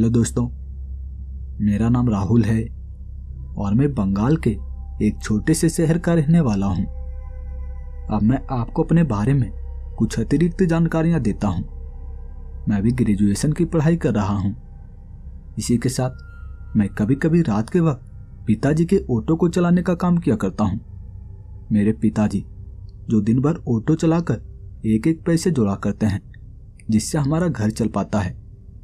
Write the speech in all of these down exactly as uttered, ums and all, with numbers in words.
Hello दोस्तों, मेरा नाम राहुल है और मैं बंगाल के एक छोटे से शहर का रहने वाला हूं। अब मैं आपको अपने बारे में कुछ अतिरिक्त जानकारियां देता हूं। मैं अभी ग्रेजुएशन की पढ़ाई कर रहा हूं। इसी के साथ मैं कभी कभी रात के वक्त पिताजी के ऑटो को चलाने का काम किया करता हूं। मेरे पिताजी जो दिन भर ऑटो चलाकर एक एक पैसे जोड़ा करते हैं, जिससे हमारा घर चल पाता है,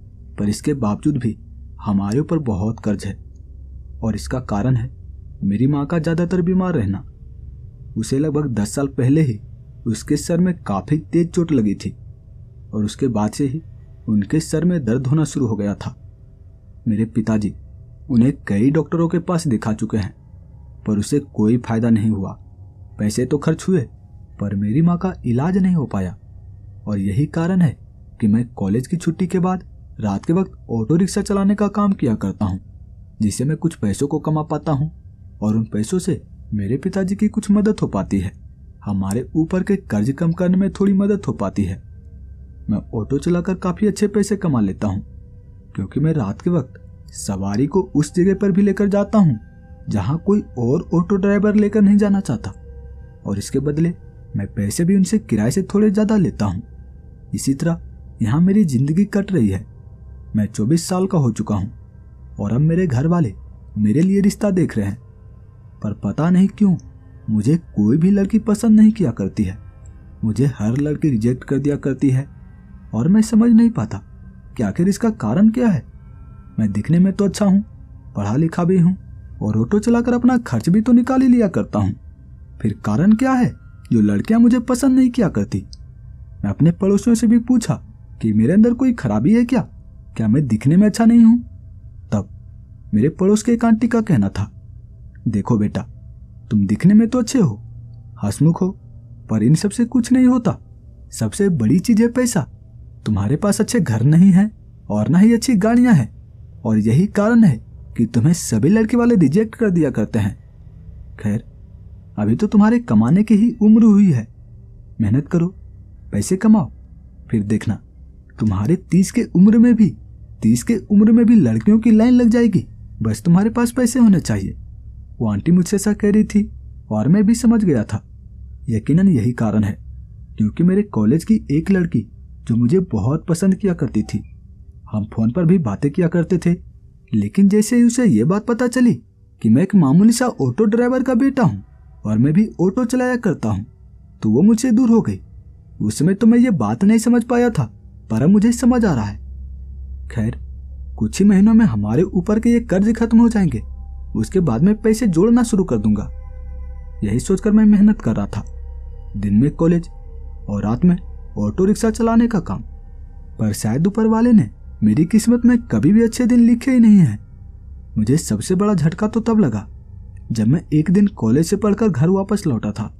पर इसके बावजूद भी हमारे ऊपर बहुत कर्ज है। और इसका कारण है मेरी माँ का ज़्यादातर बीमार रहना। उसे लगभग दस साल पहले ही उसके सर में काफ़ी तेज चोट लगी थी और उसके बाद से ही उनके सर में दर्द होना शुरू हो गया था। मेरे पिताजी उन्हें कई डॉक्टरों के पास दिखा चुके हैं, पर उसे कोई फायदा नहीं हुआ। पैसे तो खर्च हुए, पर मेरी माँ का इलाज नहीं हो पाया। और यही कारण है कि मैं कॉलेज की छुट्टी के बाद रात के वक्त ऑटो रिक्शा चलाने का काम किया करता हूँ, जिससे मैं कुछ पैसों को कमा पाता हूँ और उन पैसों से मेरे पिताजी की कुछ मदद हो पाती है। हमारे ऊपर के कर्ज कम करने में थोड़ी मदद हो पाती है। मैं ऑटो चलाकर काफ़ी अच्छे पैसे कमा लेता हूँ, क्योंकि मैं रात के वक्त सवारी को उस जगह पर भी लेकर जाता हूँ जहाँ कोई और ऑटो ड्राइवर लेकर नहीं जाना चाहता, और इसके बदले मैं पैसे भी उनसे किराए से थोड़े ज़्यादा लेता हूँ। इसी तरह यहाँ मेरी ज़िंदगी कट रही है। मैं चौबीस साल का हो चुका हूँ और अब मेरे घर वाले मेरे लिए रिश्ता देख रहे हैं, पर पता नहीं क्यों मुझे कोई भी लड़की पसंद नहीं किया करती है। मुझे हर लड़की रिजेक्ट कर दिया करती है और मैं समझ नहीं पाता कि आखिर इसका कारण क्या है। मैं दिखने में तो अच्छा हूँ, पढ़ा लिखा भी हूँ और ऑटो चलाकर अपना खर्च भी तो निकाल ही लिया करता हूँ। फिर कारण क्या है जो लड़कियाँ मुझे पसंद नहीं किया करती? मैं अपने पड़ोसियों से भी पूछा कि मेरे अंदर कोई खराबी है क्या, क्या मैं दिखने में अच्छा नहीं हूँ? तब मेरे पड़ोस के एक आंटी का कहना था, देखो बेटा, तुम दिखने में तो अच्छे हो, हंसमुख हो, पर इन सब से कुछ नहीं होता। सबसे बड़ी चीज है पैसा। तुम्हारे पास अच्छे घर नहीं है और ना ही अच्छी गाड़ियां हैं, और यही कारण है कि तुम्हें सभी लड़के वाले रिजेक्ट कर दिया करते हैं। खैर, अभी तो तुम्हारे कमाने की ही उम्र हुई है। मेहनत करो, पैसे कमाओ, फिर देखना तुम्हारे तीस के उम्र में भी तीस के उम्र में भी लड़कियों की लाइन लग जाएगी। बस तुम्हारे पास पैसे होने चाहिए। वो आंटी मुझसे ऐसा कह रही थी और मैं भी समझ गया था। यकीनन यही कारण है, क्योंकि मेरे कॉलेज की एक लड़की जो मुझे बहुत पसंद किया करती थी, हम फोन पर भी बातें किया करते थे, लेकिन जैसे ही उसे ये बात पता चली कि मैं एक मामूली सा ऑटो ड्राइवर का बेटा हूँ और मैं भी ऑटो चलाया करता हूँ, तो वो मुझसे दूर हो गई। उस समय तो मैं ये बात नहीं समझ पाया था, पर अब मुझे समझ आ रहा है। खैर, कुछ ही महीनों में हमारे ऊपर के ये कर्ज खत्म हो जाएंगे। उसके बाद मैं पैसे जोड़ना शुरू कर दूंगा। यही सोचकर मैं मेहनत कर रहा था, दिन में कॉलेज और रात में ऑटो रिक्शा चलाने का काम। पर शायद ऊपर वाले ने मेरी किस्मत में कभी भी अच्छे दिन लिखे ही नहीं हैं। मुझे सबसे बड़ा झटका तो तब लगा जब मैं एक दिन कॉलेज से पढ़कर घर वापस लौटा था।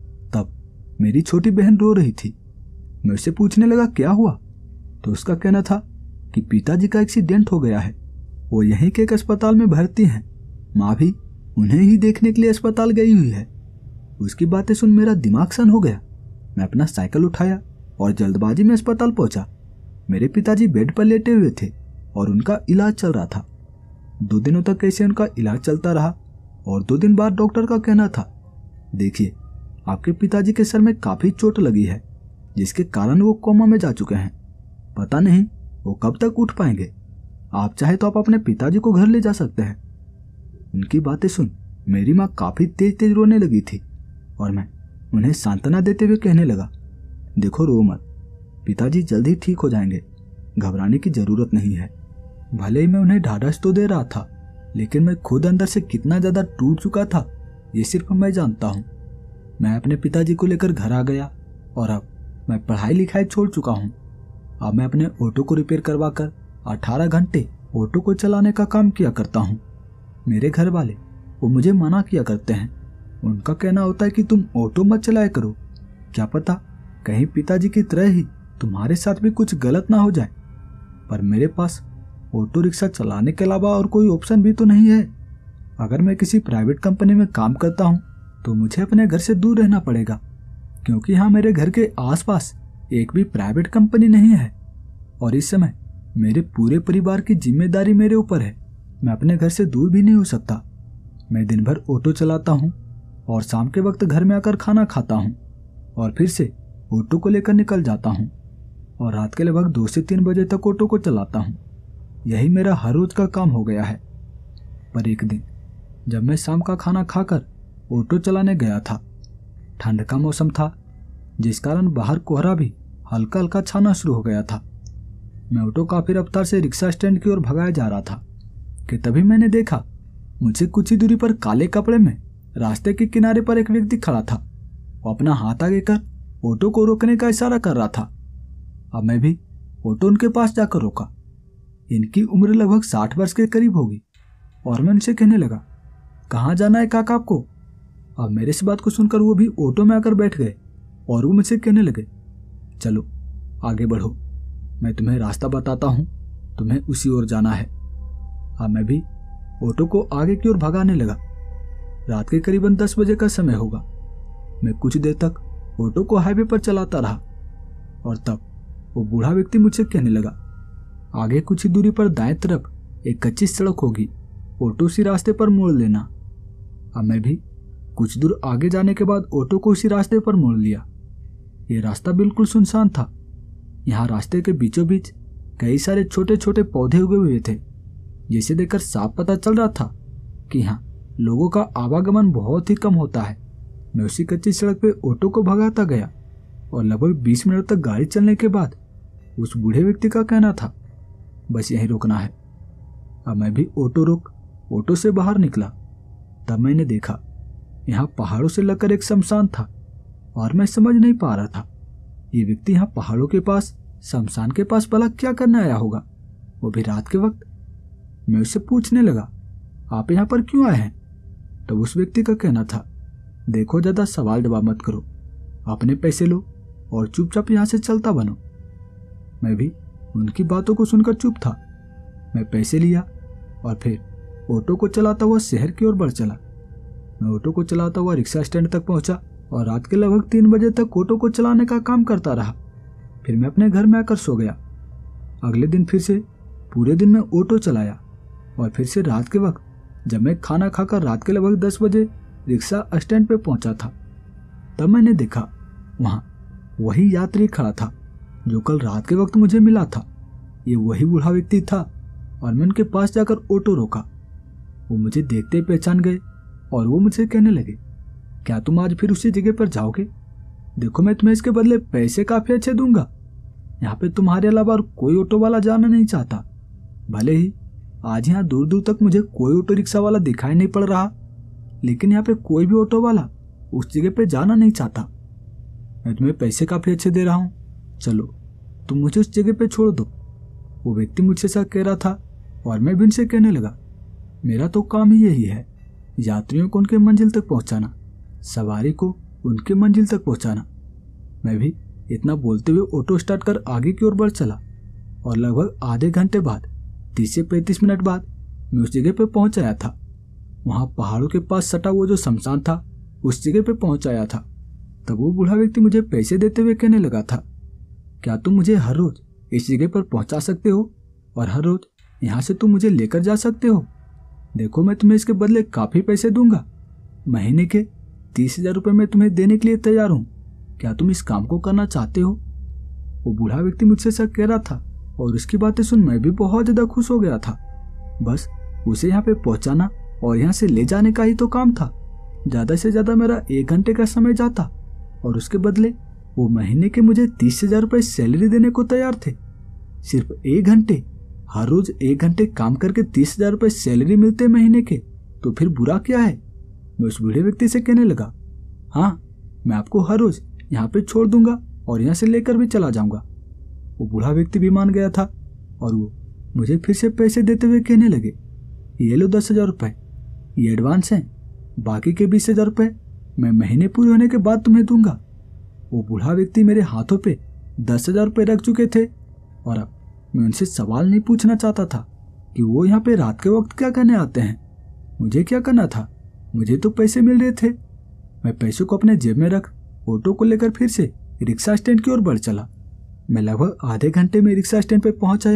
तब मेरी छोटी बहन रो रही थी। मैं उससे पूछने लगा क्या हुआ, तो उसका कहना था कि पिताजी का एक्सीडेंट हो गया है, वो यहीं के एक अस्पताल में भर्ती हैं। माँ भी उन्हें ही देखने के लिए अस्पताल गई हुई है। उसकी बातें सुन मेरा दिमाग सन हो गया। मैं अपना साइकिल उठाया और जल्दबाजी में अस्पताल पहुंचा। मेरे पिताजी बेड पर लेटे हुए थे और उनका इलाज चल रहा था। दो दिनों तक ऐसे उनका इलाज चलता रहा और दो दिन बाद डॉक्टर का कहना था, देखिए, आपके पिताजी के सर में काफ़ी चोट लगी है, जिसके कारण वो कोमा में जा चुके हैं। पता नहीं वो कब तक उठ पाएंगे। आप चाहे तो आप अपने पिताजी को घर ले जा सकते हैं। उनकी बातें सुन मेरी माँ काफ़ी तेज तेज रोने लगी थी और मैं उन्हें सांत्वना देते हुए कहने लगा, देखो रो मत, पिताजी जल्द ही ठीक हो जाएंगे, घबराने की ज़रूरत नहीं है। भले ही मैं उन्हें ढाढ़स तो दे रहा था, लेकिन मैं खुद अंदर से कितना ज़्यादा टूट चुका था ये सिर्फ मैं जानता हूँ। मैं अपने पिताजी को लेकर घर आ गया और अब मैं पढ़ाई लिखाई छोड़ चुका हूँ। अब मैं अपने ऑटो को रिपेयर करवा कर अठारह घंटे ऑटो को चलाने का काम किया करता हूँ। मेरे घर वाले वो मुझे मना किया करते हैं। उनका कहना होता है कि तुम ऑटो मत चलाया करो, क्या पता कहीं पिताजी की तरह ही तुम्हारे साथ भी कुछ गलत ना हो जाए। पर मेरे पास ऑटो रिक्शा चलाने के अलावा और कोई ऑप्शन भी तो नहीं है। अगर मैं किसी प्राइवेट कंपनी में काम करता हूँ तो मुझे अपने घर से दूर रहना पड़ेगा, क्योंकि यहाँ मेरे घर के आसपास एक भी प्राइवेट कंपनी नहीं है और इस समय मेरे पूरे परिवार की जिम्मेदारी मेरे ऊपर है। मैं अपने घर से दूर भी नहीं हो सकता। मैं दिन भर ऑटो चलाता हूँ और शाम के वक्त घर में आकर खाना खाता हूँ और फिर से ऑटो को लेकर निकल जाता हूँ और रात के लगभग दो से तीन बजे तक ऑटो को चलाता हूँ। यही मेरा हर रोज का काम हो गया है। पर एक दिन जब मैं शाम का खाना खाकर ऑटो चलाने गया था, ठंड का मौसम था जिस कारण बाहर कोहरा भी हल्का हल्का छाना शुरू हो गया था। मैं ऑटो काफी रफ्तार से रिक्शा स्टैंड की ओर भगाया जा रहा था कि तभी मैंने देखा मुझसे कुछ ही दूरी पर काले कपड़े में रास्ते के किनारे पर एक व्यक्ति खड़ा था। वो अपना हाथ आगे कर ऑटो को रोकने का इशारा कर रहा था। अब मैं भी ऑटो उनके पास जाकर रोका। इनकी उम्र लगभग साठ वर्ष के करीब होगी और मैं उनसे कहने लगा, कहाँ जाना है काका आपको? अब मेरे इस बात को सुनकर वो भी ऑटो में आकर बैठ गए और वो मुझसे कहने लगे, चलो आगे बढ़ो, मैं तुम्हें रास्ता बताता हूँ, तुम्हें उसी ओर जाना है। अब मैं भी ऑटो को आगे की ओर भगाने लगा। रात के करीबन दस बजे का समय होगा। मैं कुछ देर तक ऑटो को हाईवे पर चलाता रहा और तब वो बूढ़ा व्यक्ति मुझसे कहने लगा, आगे कुछ ही दूरी पर दाएं तरफ एक कच्ची सड़क होगी, ऑटो उसी रास्ते पर मोड़ लेना। अब मैं भी कुछ दूर आगे जाने के बाद ऑटो को उसी रास्ते पर मोड़ लिया। ये रास्ता बिल्कुल सुनसान था। यहाँ रास्ते के बीचों बीच कई सारे छोटे छोटे पौधे उगे हुए थे, जिसे देखकर साफ पता चल रहा था कि यहाँ लोगों का आवागमन बहुत ही कम होता है। मैं उसी कच्ची सड़क पे ऑटो को भगाता गया और लगभग बीस मिनट तक गाड़ी चलने के बाद उस बूढ़े व्यक्ति का कहना था, बस यहीं रुकना है। अब मैं भी ऑटो रोक ऑटो से बाहर निकला। तब मैंने देखा यहाँ पहाड़ों से लगकर एक शमशान था और मैं समझ नहीं पा रहा था ये व्यक्ति यहाँ पहाड़ों के पास शमशान के पास भला क्या करने आया होगा, वो भी रात के वक्त। मैं उससे पूछने लगा, आप यहाँ पर क्यों आए हैं? तो उस व्यक्ति का कहना था, देखो ज्यादा सवाल जवाब मत करो, अपने पैसे लो और चुपचाप यहाँ से चलता बनो। मैं भी उनकी बातों को सुनकर चुप था। मैं पैसे लिया और फिर ऑटो को चलाता हुआ शहर की ओर बढ़ चला। मैं ऑटो को चलाता हुआ रिक्शा स्टैंड तक पहुंचा और रात के लगभग तीन बजे तक ऑटो को चलाने का काम करता रहा। फिर मैं अपने घर में आकर सो गया। अगले दिन फिर से पूरे दिन मैं ऑटो चलाया और फिर से रात के वक्त जब मैं खाना खाकर रात के लगभग दस बजे रिक्शा स्टैंड पे पहुंचा था, तब मैंने देखा वहां वही यात्री खड़ा था जो कल रात के वक्त मुझे मिला था। ये वही बूढ़ा व्यक्ति था और मैं उनके पास जाकर ऑटो रोका। वो मुझे देखते पहचान गए और वो मुझसे कहने लगे, क्या तुम आज फिर उसी जगह पर जाओगे? देखो मैं तुम्हें इसके बदले पैसे काफी अच्छे दूंगा। यहाँ पे तुम्हारे अलावा और कोई ऑटो वाला जाना नहीं चाहता। भले ही आज यहाँ दूर दूर तक मुझे कोई ऑटो रिक्शा वाला दिखाई नहीं पड़ रहा, लेकिन यहाँ पे कोई भी ऑटो वाला उस जगह पे जाना नहीं चाहता। मैं तुम्हें पैसे काफी अच्छे दे रहा हूँ, चलो तुम मुझे उस जगह पे छोड़ दो। वो व्यक्ति मुझसे ऐसा कह रहा था और मैं भी उनसे कहने लगा, मेरा तो काम ही यही है, यात्रियों को उनके मंजिल तक पहुंचाना, सवारी को उनके मंजिल तक पहुंचाना। मैं भी इतना बोलते हुए ऑटो स्टार्ट कर आगे की ओर बढ़ चला और लगभग आधे घंटे बाद तीस से पैंतीस मिनट बाद मैं उस जगह पे पहुंच आया था। वहां पहाड़ों के पास सटा वो जो शमशान था उस जगह पे पहुंच आया था। तब वो बूढ़ा व्यक्ति मुझे पैसे देते हुए कहने लगा था, क्या तुम मुझे हर रोज इस जगह पर पहुंचा सकते हो और हर रोज यहाँ से तुम मुझे लेकर जा सकते हो? देखो मैं तुम्हें इसके बदले काफी पैसे दूंगा, महीने के तीस हजार रुपये मैं तुम्हें देने के लिए तैयार हूँ। क्या तुम इस काम को करना चाहते हो? वो बूढ़ा व्यक्ति मुझसे ऐसा कह रहा था और उसकी बातें सुन मैं भी बहुत ज्यादा खुश हो गया था। बस उसे यहाँ पे पहुंचाना और यहाँ से ले जाने का ही तो काम था। ज्यादा से ज्यादा मेरा एक घंटे का समय जाता और उसके बदले वो महीने के मुझे तीस हजार रुपये सैलरी देने को तैयार थे। सिर्फ एक घंटे, हर रोज एक घंटे काम करके तीस हजार रुपये सैलरी मिलते महीने के, तो फिर बुरा क्या है? मैं उस बूढ़े व्यक्ति से कहने लगा, हाँ मैं आपको हर रोज यहाँ पे छोड़ दूंगा और यहाँ से लेकर भी चला जाऊंगा। वो बूढ़ा व्यक्ति भी मान गया था और वो मुझे फिर से पैसे देते हुए कहने लगे, ये लो दस हजार रुपये, ये एडवांस है, बाकी के बीस हजार रुपये मैं महीने पूरे होने के बाद तुम्हें दूंगा। वो बूढ़ा व्यक्ति मेरे हाथों पे दस हजार रुपये रख चुके थे और अब मैं उनसे सवाल नहीं पूछना चाहता था कि वो यहाँ पे रात के वक्त क्या करने आते हैं। मुझे क्या करना था? मुझे तो पैसे मिल रहे थे। मैं पैसों को अपने जेब में रख ऑटो को लेकर फिर से रिक्शा स्टैंड की ओर बढ़ चला। मैं लगभग आधे घंटे में रिक्शा स्टैंड पे पहुंच आया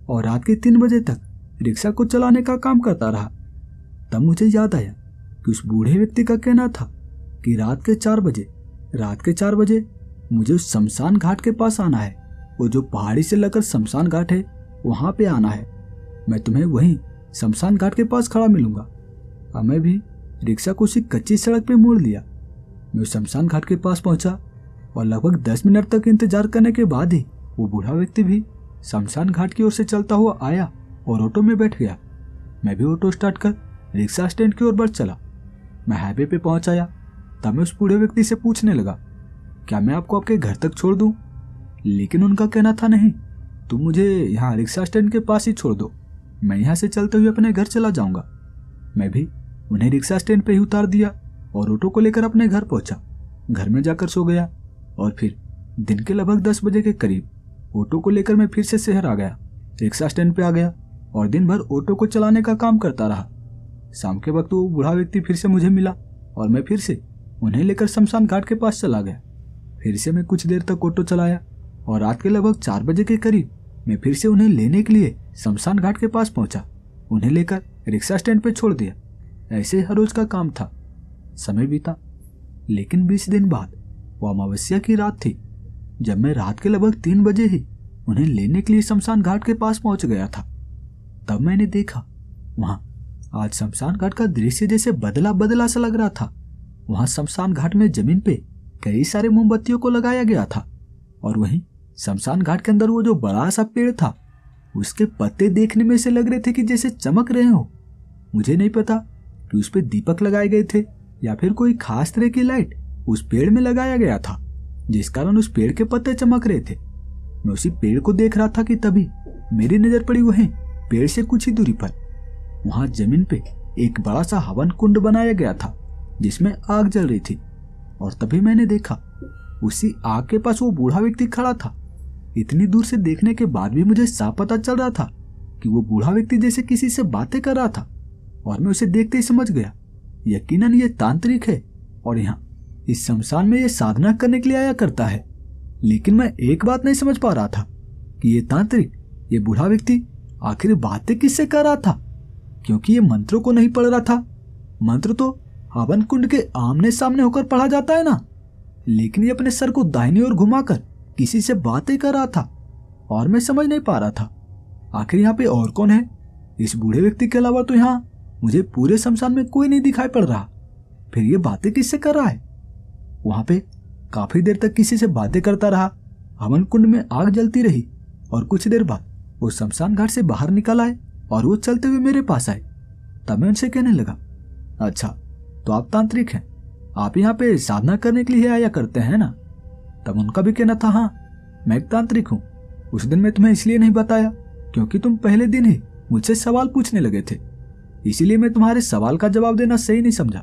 और रात के तीन बजे तक रिक्शा को चलाने का काम करता रहा। तब मुझे याद आया कि उस बूढ़े व्यक्ति का कहना था कि रात के चार बजे रात के चार बजे मुझे उस शमशान घाट के पास आना है। वो जो पहाड़ी से लगकर शमशान घाट है वहां पे आना है। मैं तुम्हें वहीं शमशान घाट के पास खड़ा मिलूंगा। अब मैं भी रिक्शा को उसी कच्ची सड़क पे मोड़ लिया। मैं उस शमशान घाट के पास पहुंचा और लगभग दस मिनट तक इंतजार करने के बाद ही वो बूढ़ा व्यक्ति भी शमशान घाट की ओर से चलता हुआ आया और ऑटो में बैठ गया। मैं भी ऑटो स्टार्ट कर रिक्शा स्टैंड की ओर बढ़ चला। मैं हाईवे पे पहुंच आया। तब मैं उस बूढ़े व्यक्ति से पूछने लगा, क्या मैं आपको आपके घर तक छोड़ दूं? लेकिन उनका कहना था, नहीं, तुम मुझे यहाँ रिक्शा स्टैंड के पास ही छोड़ दो, मैं यहाँ से चलते हुए अपने घर चला जाऊंगा। मैं भी उन्हें रिक्शा स्टैंड पे ही उतार दिया और ऑटो को लेकर अपने घर पहुंचा। घर में जाकर सो गया और फिर दिन के लगभग दस बजे के करीब ऑटो को लेकर मैं फिर से शहर आ गया। रिक्शा स्टैंड पे आ गया और दिन भर ऑटो को चलाने का काम करता रहा। शाम के वक्त वो बूढ़ा व्यक्ति फिर से मुझे मिला और मैं फिर से उन्हें लेकर शमशान घाट के पास चला गया। फिर से मैं कुछ देर तक ऑटो चलाया और रात के लगभग चार बजे के करीब मैं फिर से उन्हें लेने के लिए शमशान घाट के पास पहुंचा। उन्हें लेकर रिक्शा स्टैंड पे छोड़ दिया। ऐसे हर रोज का काम था। समय बीता, लेकिन बीस दिन बाद वो अमावस्या की रात थी जब मैं रात के लगभग तीन बजे ही उन्हें लेने के लिए शमशान घाट के पास पहुंच गया था। तब मैंने देखा वहां आज शमशान घाट का दृश्य जैसे बदला बदला सा लग रहा था। वहां शमशान घाट में जमीन पे कई सारे मोमबत्तियों को लगाया गया था और वहीं शमशान घाट के अंदर वो जो बड़ा सा पेड़ था उसके पत्ते देखने में से लग रहे थे कि जैसे चमक रहे हो। मुझे नहीं पता कि उस पे दीपक लगाए गए थे या फिर कोई खास तरह की लाइट उस पेड़ में लगाया गया था जिस कारण उस पेड़ के पत्ते चमक रहे थे। मैं उसी पेड़ को देख रहा था कि तभी मेरी नजर पड़ी वहीं पेड़ से कुछ ही दूरी पर वहां जमीन पे एक बड़ा सा हवन कुंड बनाया गया था जिसमें आग जल रही थी। और तभी मैंने देखा उसी आग के पास वो बूढ़ा व्यक्ति खड़ा था। इतनी दूर से देखने के बाद भी मुझे साफ पता चल रहा था कि वो बूढ़ा व्यक्ति जैसे किसी से बातें कर रहा था और मैं उसे देखते ही समझ गया यकीनन ये तांत्रिक है और यहाँ इस शमशान में ये साधना करने के लिए आया करता है। लेकिन मैं एक बात नहीं समझ पा रहा था कि ये तांत्रिक, ये बूढ़ा व्यक्ति आखिर बातें किससे कर रहा था, क्योंकि ये मंत्रों को नहीं पढ़ रहा था। मंत्र तो हवन कुंड के आमने सामने होकर पढ़ा जाता है ना, लेकिन ये अपने सर को दाहिनी ओर घुमाकर किसी से बातें कर रहा था और मैं समझ नहीं पा रहा था आखिर यहाँ पे और कौन है। इस बूढ़े व्यक्ति के अलावा तो यहाँ मुझे पूरे शमशान में कोई नहीं दिखाई पड़ रहा। फिर ये बातें किससे कर रहा है? वहां पे काफी देर तक किसी से बातें करता रहा। हवन कुंड में आग जलती रही और कुछ देर बाद वो शमशान घाट से बाहर निकल आए और वो चलते हुए मेरे पास आए। तब मैं उनसे कहने लगा, अच्छा तो आप तांत्रिक हैं, आप यहाँ पे साधना करने के लिए आया करते हैं ना? तब उनका भी कहना था, हाँ मैं एक तांत्रिक हूँ। उस दिन मैं तुम्हें इसलिए नहीं बताया क्योंकि तुम पहले दिन ही मुझसे सवाल पूछने लगे थे, इसीलिए मैं तुम्हारे सवाल का जवाब देना सही नहीं समझा।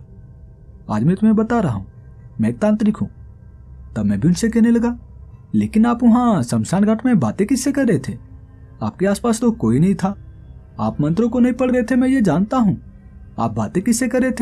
आज मैं तुम्हें बता रहा हूँ मैं एक तांत्रिक हूँ। तब मैं भी उनसे कहने लगा, लेकिन आप वहाँ शमशान घाट में बातें किससे कर रहे थे? आपके आसपास तो कोई नहीं था, आप मंत्रों को नहीं पढ़ रहे थे, मैं ये जानता हूँ, आप बातें किससे कर रहे थे?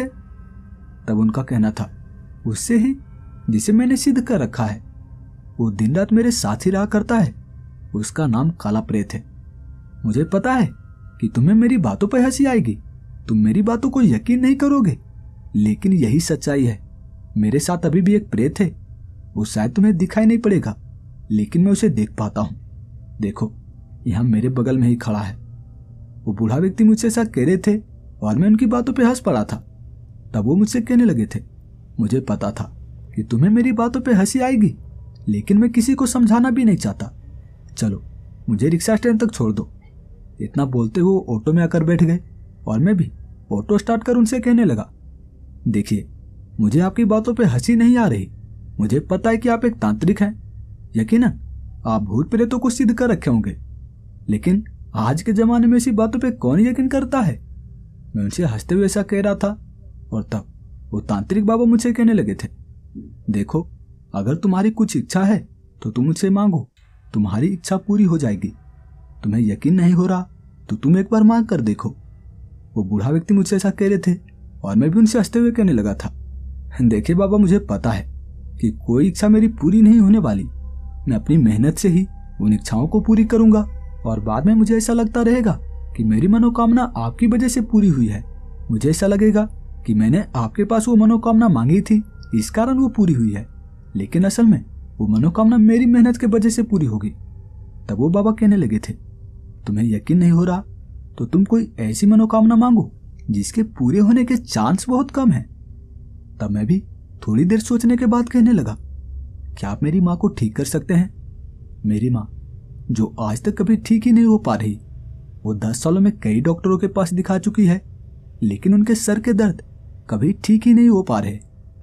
तब उनका कहना था, उससे ही जिसे मैंने सिद्ध कर रखा है, वो दिन रात मेरे साथ ही रहा करता है, उसका नाम काला प्रेत है। मुझे पता है कि तुम्हें मेरी बातों पर हंसी आएगी, तुम मेरी बातों को यकीन नहीं करोगे, लेकिन यही सच्चाई है। मेरे साथ अभी भी एक प्रेत है, वो शायद तुम्हें दिखाई नहीं पड़ेगा लेकिन मैं उसे देख पाता हूँ। देखो यहाँ मेरे बगल में ही खड़ा है। वो बूढ़ा व्यक्ति मुझसे ऐसा कह रहे थे और मैं उनकी बातों पे हंस पड़ा था। तब वो मुझसे कहने लगे थे, मुझे पता था कि तुम्हें मेरी बातों पे हंसी आएगी, लेकिन मैं किसी को समझाना भी नहीं चाहता। चलो मुझे रिक्शा स्टैंड तक छोड़ दो। इतना बोलते हुए ऑटो में आकर बैठ गए और मैं भी ऑटो स्टार्ट कर उनसे कहने लगा, देखिए मुझे आपकी बातों पे हंसी नहीं आ रही, मुझे पता है कि आप एक तांत्रिक हैं, यकीनन आप भूत प्रेतों को सिद्ध कर रखे होंगे, लेकिन आज के जमाने में ऐसी बातों पे कौन यकीन करता है? मैं उनसे हंसते हुए ऐसा कह रहा था और तब वो तांत्रिक बाबा मुझसे कहने लगे थे, देखो अगर तुम्हारी कुछ इच्छा है तो तुम मुझसे मांगो, तुम्हारी इच्छा पूरी हो जाएगी। तुम्हें यकीन नहीं हो रहा तो तुम एक बार मांग कर देखो। वो बूढ़ा व्यक्ति मुझसे ऐसा कह रहे थे और मैं भी उनसे हंसते हुए कहने लगा था, देखिए बाबा मुझे पता है कि कोई इच्छा मेरी पूरी नहीं होने वाली, मैं अपनी मेहनत से ही उन इच्छाओं को पूरी करूंगा और बाद में मुझे ऐसा लगता रहेगा कि मेरी मनोकामना आपकी वजह से पूरी हुई है। मुझे ऐसा लगेगा कि मैंने आपके पास वो मनोकामना मांगी थी, इस कारण वो पूरी हुई है, लेकिन असल में वो मनोकामना मेरी मेहनत के वजह से पूरी होगी। तब वो बाबा कहने लगे थे, तुम्हें यकीन नहीं हो रहा तो तुम कोई ऐसी मनोकामना मांगो जिसके पूरे होने के चांस बहुत कम है। तब मैं भी थोड़ी देर सोचने के बाद कहने लगा, क्या आप मेरी माँ को ठीक कर सकते हैं? मेरी माँ जो आज तक कभी ठीक ही नहीं हो पा रही, वो दस सालों में कई डॉक्टरों के पास दिखा चुकी है, लेकिन उनके सर के दर्द कभी ठीक ही नहीं हो पा रहे।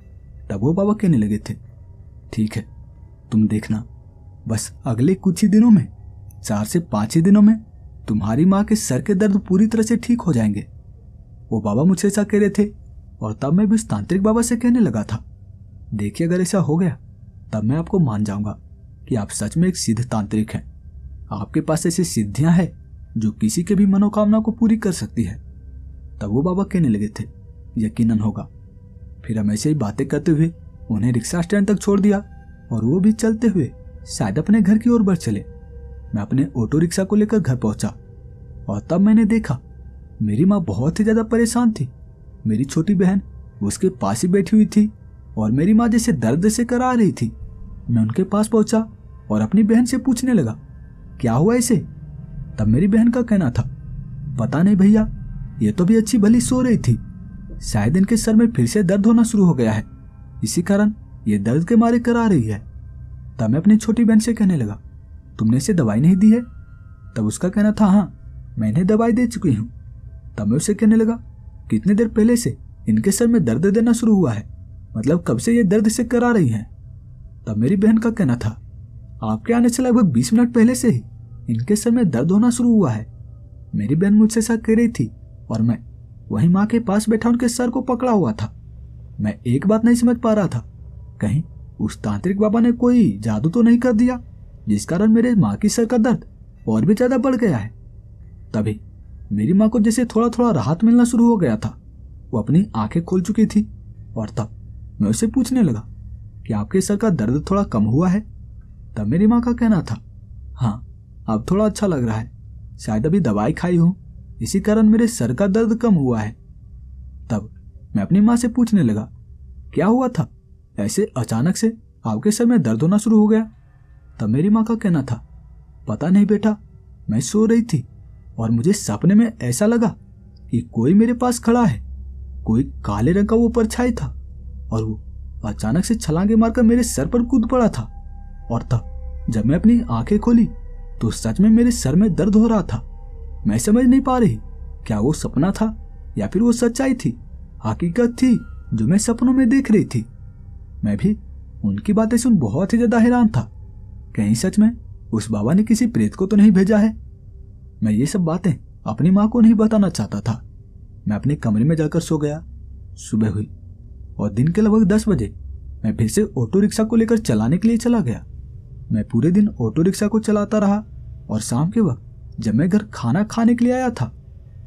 तब वो बाबा कहने लगे थे, ठीक है, तुम देखना, बस अगले कुछ ही दिनों में, चार से पांच ही दिनों में तुम्हारी माँ के सर के दर्द पूरी तरह से ठीक हो जाएंगे। वो बाबा मुझसे ऐसा कह रहे थे और तब मैं भी उस तांत्रिक बाबा से कहने लगा था, देखिए अगर ऐसा हो गया तब मैं आपको मान जाऊंगा कि आप सच में एक सिद्ध तांत्रिक हैं। आपके पास ऐसी सिद्धियां हैं जो किसी के भी मनोकामना को पूरी कर सकती है। तब वो बाबा कहने लगे थे, यकीनन होगा। फिर हम ऐसे ही बातें करते हुए उन्हें रिक्शा स्टैंड तक छोड़ दिया और वो भी चलते हुए शायद अपने घर की ओर बढ़ चले। मैं अपने ऑटो रिक्शा को लेकर घर पहुंचा और तब मैंने देखा मेरी माँ बहुत ही ज्यादा परेशान थी। मेरी छोटी बहन उसके पास ही बैठी हुई थी और मेरी माँ जैसे दर्द से करा रही थी। मैं उनके पास पहुंचा और अपनी बहन से पूछने लगा, क्या हुआ इसे? तब मेरी बहन का कहना था, पता नहीं भैया, ये तो भी अच्छी भली सो रही थी, शायद इनके सर में फिर से दर्द होना शुरू हो गया है, इसी कारण ये दर्द के मारे करा रही है। तब मैं अपनी छोटी बहन से कहने लगा, तुमने इसे दवाई नहीं दी है? तब उसका कहना था, हाँ मैंने दवाई दे चुकी हूँ। तब मैं उसे कहने लगा, कितने देर पहले से इनके सर में दर्द देना शुरू हुआ है, मतलब कब से ये दर्द से करा रही हैं? तब मेरी बहन का कहना था, आपके आने से लगभग बीस मिनट पहले से ही इनके सर में दर्द होना शुरू हुआ है। मेरी बहन मुझसे ऐसा कह रही थी और मैं वहीं माँ के पास बैठा उनके सर को पकड़ा हुआ था। मैं एक बात नहीं समझ पा रहा था, कहीं उस तांत्रिक बाबा ने कोई जादू तो नहीं कर दिया जिस कारण मेरे माँ की सर का दर्द और भी ज्यादा बढ़ गया है। तभी मेरी माँ को जैसे थोड़ा थोड़ा राहत मिलना शुरू हो गया था। वो अपनी आंखें खोल चुकी थी और तब मैं उससे पूछने लगा कि आपके सर का दर्द थोड़ा कम हुआ है? तब मेरी माँ का कहना था, हाँ अब थोड़ा अच्छा लग रहा है, शायद अभी दवाई खाई हूं, इसी कारण मेरे सर का दर्द कम हुआ है। तब मैं अपनी माँ से पूछने लगा, क्या हुआ था, ऐसे अचानक से आपके सर में दर्द होना शुरू हो गया? तब मेरी माँ का कहना था, पता नहीं बेटा, मैं सो रही थी और मुझे सपने में ऐसा लगा कि कोई मेरे पास खड़ा है, कोई काले रंग का वो परछाई था और वो अचानक से छलांगे मारकर मेरे सर पर कूद पड़ा था। और तब जब मैं अपनी आंखें खोली तो सच में मेरे सर में दर्द हो रहा था। मैं समझ नहीं पा रही क्या वो सपना था या फिर वो सच्चाई थी, हकीकत थी जो मैं सपनों में देख रही थी। मैं भी उनकी बातें सुन बहुत ही ज्यादा हैरान था, कहीं सच में उस बाबा ने किसी प्रेत को तो नहीं भेजा है। मैं ये सब बातें अपनी माँ को नहीं बताना चाहता था। मैं अपने कमरे में जाकर सो गया। सुबह हुई और दिन के लगभग दस बजे मैं फिर से ऑटो रिक्शा को लेकर चलाने के लिए चला गया। मैं पूरे दिन ऑटो रिक्शा को चलाता रहा और शाम के वक्त जब मैं घर खाना खाने के लिए आया था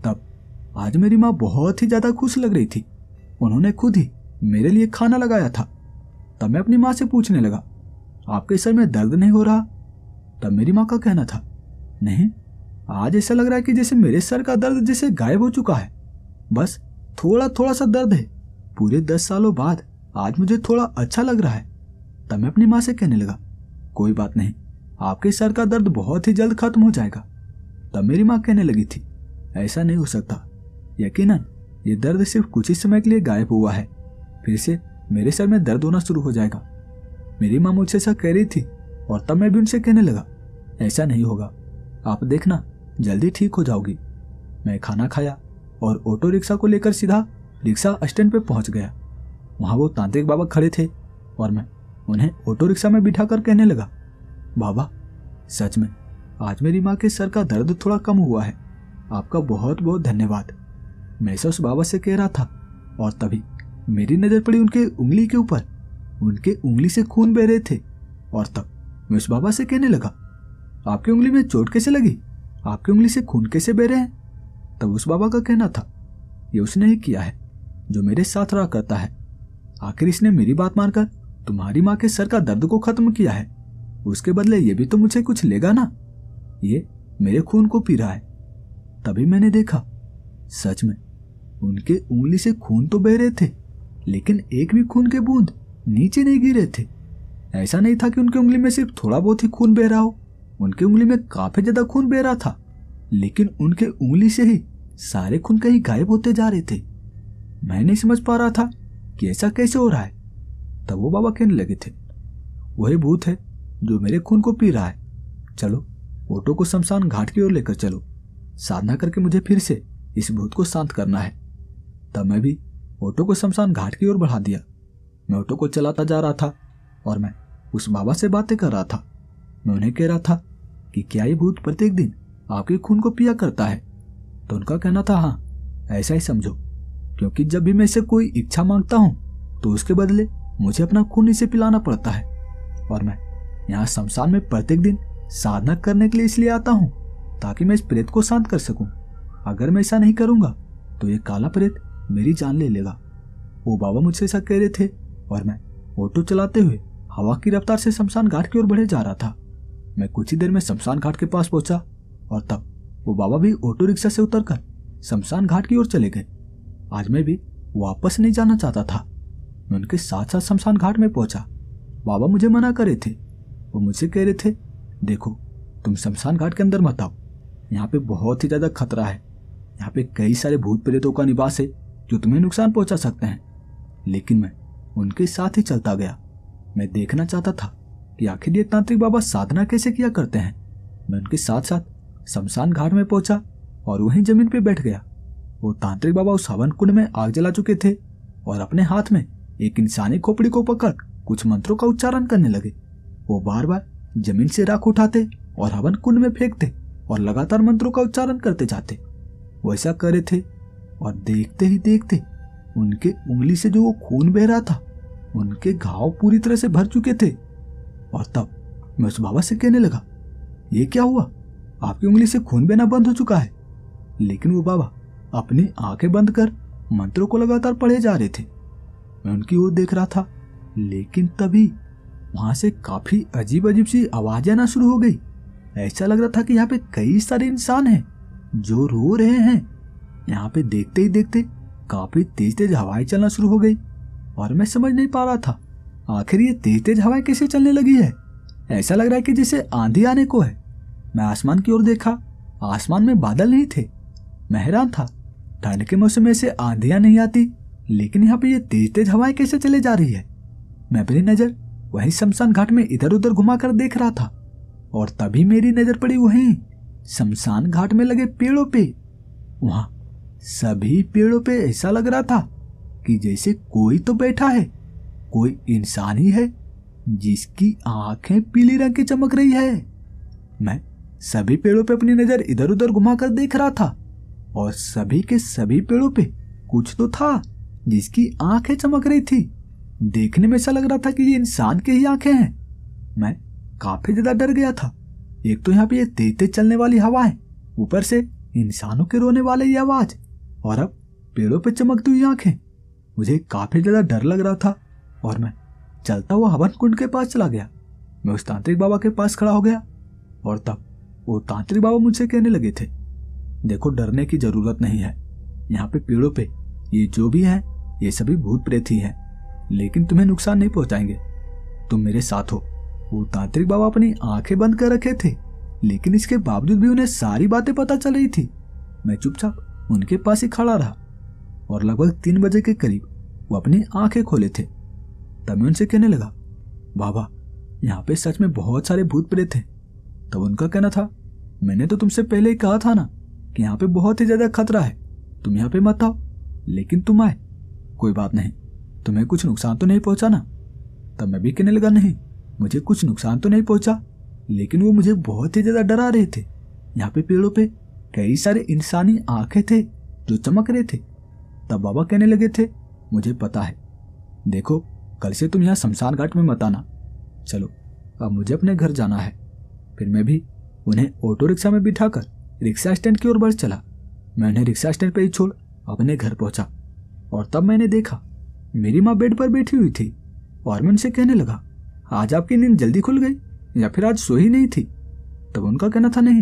तब आज मेरी माँ बहुत ही ज्यादा खुश लग रही थी। उन्होंने खुद ही मेरे लिए खाना लगाया था। तब मैं अपनी माँ से पूछने लगा, आपके सर में दर्द नहीं हो रहा? तब मेरी माँ का कहना था, नहीं, आज ऐसा लग रहा है कि जैसे मेरे सर का दर्द जैसे गायब हो चुका है, बस थोड़ा थोड़ा सा दर्द है। पूरे दस सालों बाद आज मुझे थोड़ा अच्छा लग रहा है। तब मैं अपनी माँ से कहने लगा, कोई बात नहीं, आपके सर का दर्द बहुत ही जल्द खत्म हो जाएगा। तब मेरी माँ कहने लगी थी, ऐसा नहीं हो सकता, यकीनन ये दर्द सिर्फ कुछ ही समय के लिए गायब हुआ है, फिर से मेरे सर में दर्द होना शुरू हो जाएगा। मेरी माँ मुझसे ऐसा कह रही थी और तब मैं भी उनसे कहने लगा, ऐसा नहीं होगा, आप देखना जल्दी ठीक हो जाओगी। मैं खाना खाया और ऑटो रिक्शा को लेकर सीधा रिक्शा स्टैंड पे पहुंच गया। वहां वो तांत्रिक बाबा खड़े थे और मैं उन्हें ऑटो रिक्शा में बिठाकर कहने लगा, बाबा सच में आज मेरी माँ के सर का दर्द थोड़ा कम हुआ है, आपका बहुत बहुत धन्यवाद। मैं ऐसा उस बाबा से कह रहा था और तभी मेरी नजर पड़ी उनके उंगली के ऊपर। उनके उंगली से खून बह रहे थे और तब मैं उस बाबा से कहने लगा, आपकी उंगली में चोट कैसे लगी, आपकी उंगली से खून कैसे बह रहे हैं? तब उस बाबा का कहना था, ये उसने ही किया है जो मेरे साथ रहा करता है। आखिर इसने मेरी बात मानकर तुम्हारी माँ के सर का दर्द को खत्म किया है, उसके बदले ये भी तो मुझे कुछ लेगा ना। ये मेरे खून को पी रहा है। तभी मैंने देखा, सच में उनके उंगली से खून तो बह रहे थे, लेकिन एक भी खून के बूंद नीचे नहीं गिरे थे। ऐसा नहीं था कि उनकी उंगली में सिर्फ थोड़ा बहुत ही खून बह रहा हो, उनकी उंगली में काफी ज्यादा खून बह रहा था, लेकिन उनके उंगली से ही सारे खून कहीं गायब होते जा रहे थे। मैं नहीं समझ पा रहा था कि ऐसा कैसे हो रहा है। तब वो बाबा कहने लगे थे, वही भूत है जो मेरे खून को पी रहा है। चलो ऑटो को शमशान घाट की ओर लेकर चलो, साधना करके मुझे फिर से इस भूत को शांत करना है। तब मैं भी ऑटो को शमशान घाट की ओर बढ़ा दिया। मैं ऑटो को चलाता जा रहा था और मैं उस बाबा से बातें कर रहा था। मैं उन्हें कह रहा था कि क्या ये भूत प्रत्येक दिन आपके खून को पिया करता है? तो उनका कहना था, हाँ ऐसा ही समझो, क्योंकि जब भी मैं इससे कोई इच्छा मांगता हूँ तो उसके बदले मुझे अपना खून इसे पिलाना पड़ता है। और मैं यहाँ शमशान में प्रत्येक दिन साधना करने के लिए इसलिए आता हूँ ताकि मैं इस प्रेत को शांत कर सकूं। अगर मैं ऐसा नहीं करूंगा तो ये काला प्रेत मेरी जान ले लेगा। वो बाबा मुझसे ऐसा कह रहे थे और मैं ऑटो चलाते हुए हवा की रफ्तार से शमशान घाट की ओर बढ़े जा रहा था। मैं कुछ ही देर में शमशान घाट के पास पहुंचा और तब वो बाबा भी ऑटो रिक्शा से उतरकर शमशान घाट की ओर चले गए। आज मैं भी वापस नहीं जाना चाहता था। मैं उनके साथ साथ शमशान घाट में पहुंचा। बाबा मुझे मना कर रहे थे। वो मुझसे कह रहे थे, देखो तुम शमशान घाट के अंदर मत आओ, यहाँ पे बहुत ही ज्यादा खतरा है। यहाँ पे कई सारे भूत प्रेतों का निवास है जो तुम्हें नुकसान पहुंचा सकते हैं। लेकिन मैं उनके साथ ही चलता गया। मैं देखना चाहता था कि आखिर ये तांत्रिक बाबा साधना कैसे किया करते हैं। मैं उनके साथ साथ शमशान घाट में पहुंचा और वहीं जमीन पे बैठ गया। वो तांत्रिक बाबा उस हवन कुंड में आग जला चुके थे और अपने हाथ में एक इंसानी खोपड़ी को पकड़ कुछ मंत्रों का उच्चारण करने लगे। वो बार बार जमीन से राख उठाते और हवन कुंड में फेंकते और लगातार मंत्रों का उच्चारण करते जाते। वो ऐसा कर रहे थे और देखते ही देखते उनके उंगली से जो वो खून बह रहा था, उनके घाव पूरी तरह से भर चुके थे। और तब मैं उस बाबा से कहने लगा, ये क्या हुआ? आपकी उंगली से खून बहना बंद हो चुका है। लेकिन वो बाबा अपनी आंखें बंद कर मंत्रों को लगातार पढ़े जा रहे थे। मैं उनकी ओर देख रहा था, लेकिन तभी वहां से काफी अजीब अजीब सी आवाजें आना शुरू हो गई। ऐसा लग रहा था कि यहाँ पे कई सारे इंसान हैं जो रो रहे हैं। यहाँ पे देखते ही देखते काफी तेज तेज हवाएं चलना शुरू हो गई और मैं समझ नहीं पा रहा था आखिर ये तेज तेज हवाएं कैसे चलने लगी है। ऐसा लग रहा है कि जैसे आंधी आने को है। मैं आसमान की ओर देखा, आसमान में बादल नहीं थे। मैं हैरान था, ठंड के मौसम में से आंधियां नहीं आती, लेकिन यहाँ पे ये तेज तेज हवाएं कैसे चले जा रही है। मैं अपनी नजर वहीं शमशान घाट में इधर उधर घुमाकर देख रहा था और तभी मेरी नजर पड़ी वहीं शमशान घाट में लगे पेड़ों पे। वहां सभी पेड़ों पे ऐसा लग रहा था कि जैसे कोई तो बैठा है, कोई इंसान ही है जिसकी आंखें पीले रंग की चमक रही है। मैं सभी पेड़ों पे अपनी नजर इधर उधर घुमाकर देख रहा था और सभी के सभी पेड़ों पे कुछ तो था जिसकी आंखें चमक रही थी। देखने में ऐसा लग रहा था कि ये इंसान के ही आंखें हैं। मैं काफी ज्यादा डर गया था। एक तो यहाँ पे ये तेज तेज चलने वाली हवा है, ऊपर से इंसानों के रोने वाले ये आवाज, और अब पेड़ों पे चमकती हुई आंखें। मुझे काफी ज्यादा डर लग रहा था और मैं चलता हुआ हवन कुंड के पास चला गया। मैं उस तांत्रिक बाबा के पास खड़ा हो गया और तब वो तांत्रिक बाबा मुझसे कहने लगे थे, देखो डरने की जरूरत नहीं है। यहाँ पे पेड़ों पे ये जो भी है ये सभी भूत प्रेत ही हैं, लेकिन तुम्हें नुकसान नहीं पहुंचाएंगे। तुम मेरे साथ हो। वो तांत्रिक बाबा अपनी आंखें बंद कर रखे थे, लेकिन इसके बावजूद भी उन्हें सारी बातें पता चल रही थी। मैं चुपचाप उनके पास ही खड़ा रहा और लगभग तीन बजे के करीब वो अपनी आंखें खोले थे। तब मैं उनसे कहने लगा, बाबा यहाँ पे सच में बहुत सारे भूत प्रेत हैं। तब उनका कहना था, मैंने तो तुमसे पहले ही कहा था ना कि यहाँ पे बहुत ही ज्यादा खतरा है, तुम यहाँ पे मत आओ, लेकिन तुम आए। कोई बात नहीं, तुम्हें कुछ नुकसान तो नहीं पहुंचा ना? तब मैं भी कहने लगा, नहीं मुझे कुछ नुकसान तो नहीं पहुंचा, लेकिन वो मुझे बहुत ही ज्यादा डरा रहे थे। यहाँ पे पेड़ों पे कई सारे इंसानी आंखें थे जो चमक रहे थे। तब बाबा कहने लगे थे, मुझे पता है, देखो कल से तुम यहाँ शमशान घाट में मत आना। चलो अब मुझे अपने घर जाना है। फिर मैं भी उन्हें ऑटो रिक्शा में बिठाकर रिक्शा स्टैंड की ओर बढ़ चला। मैं उन्हें रिक्शा स्टैंड पर ही छोड़ अपने घर पहुंचा और तब मैंने देखा मेरी माँ बेड पर बैठी हुई थी और मैं उनसे कहने लगा, आज आपकी नींद जल्दी खुल गई या फिर आज सो ही नहीं थी? तब उनका कहना था, नहीं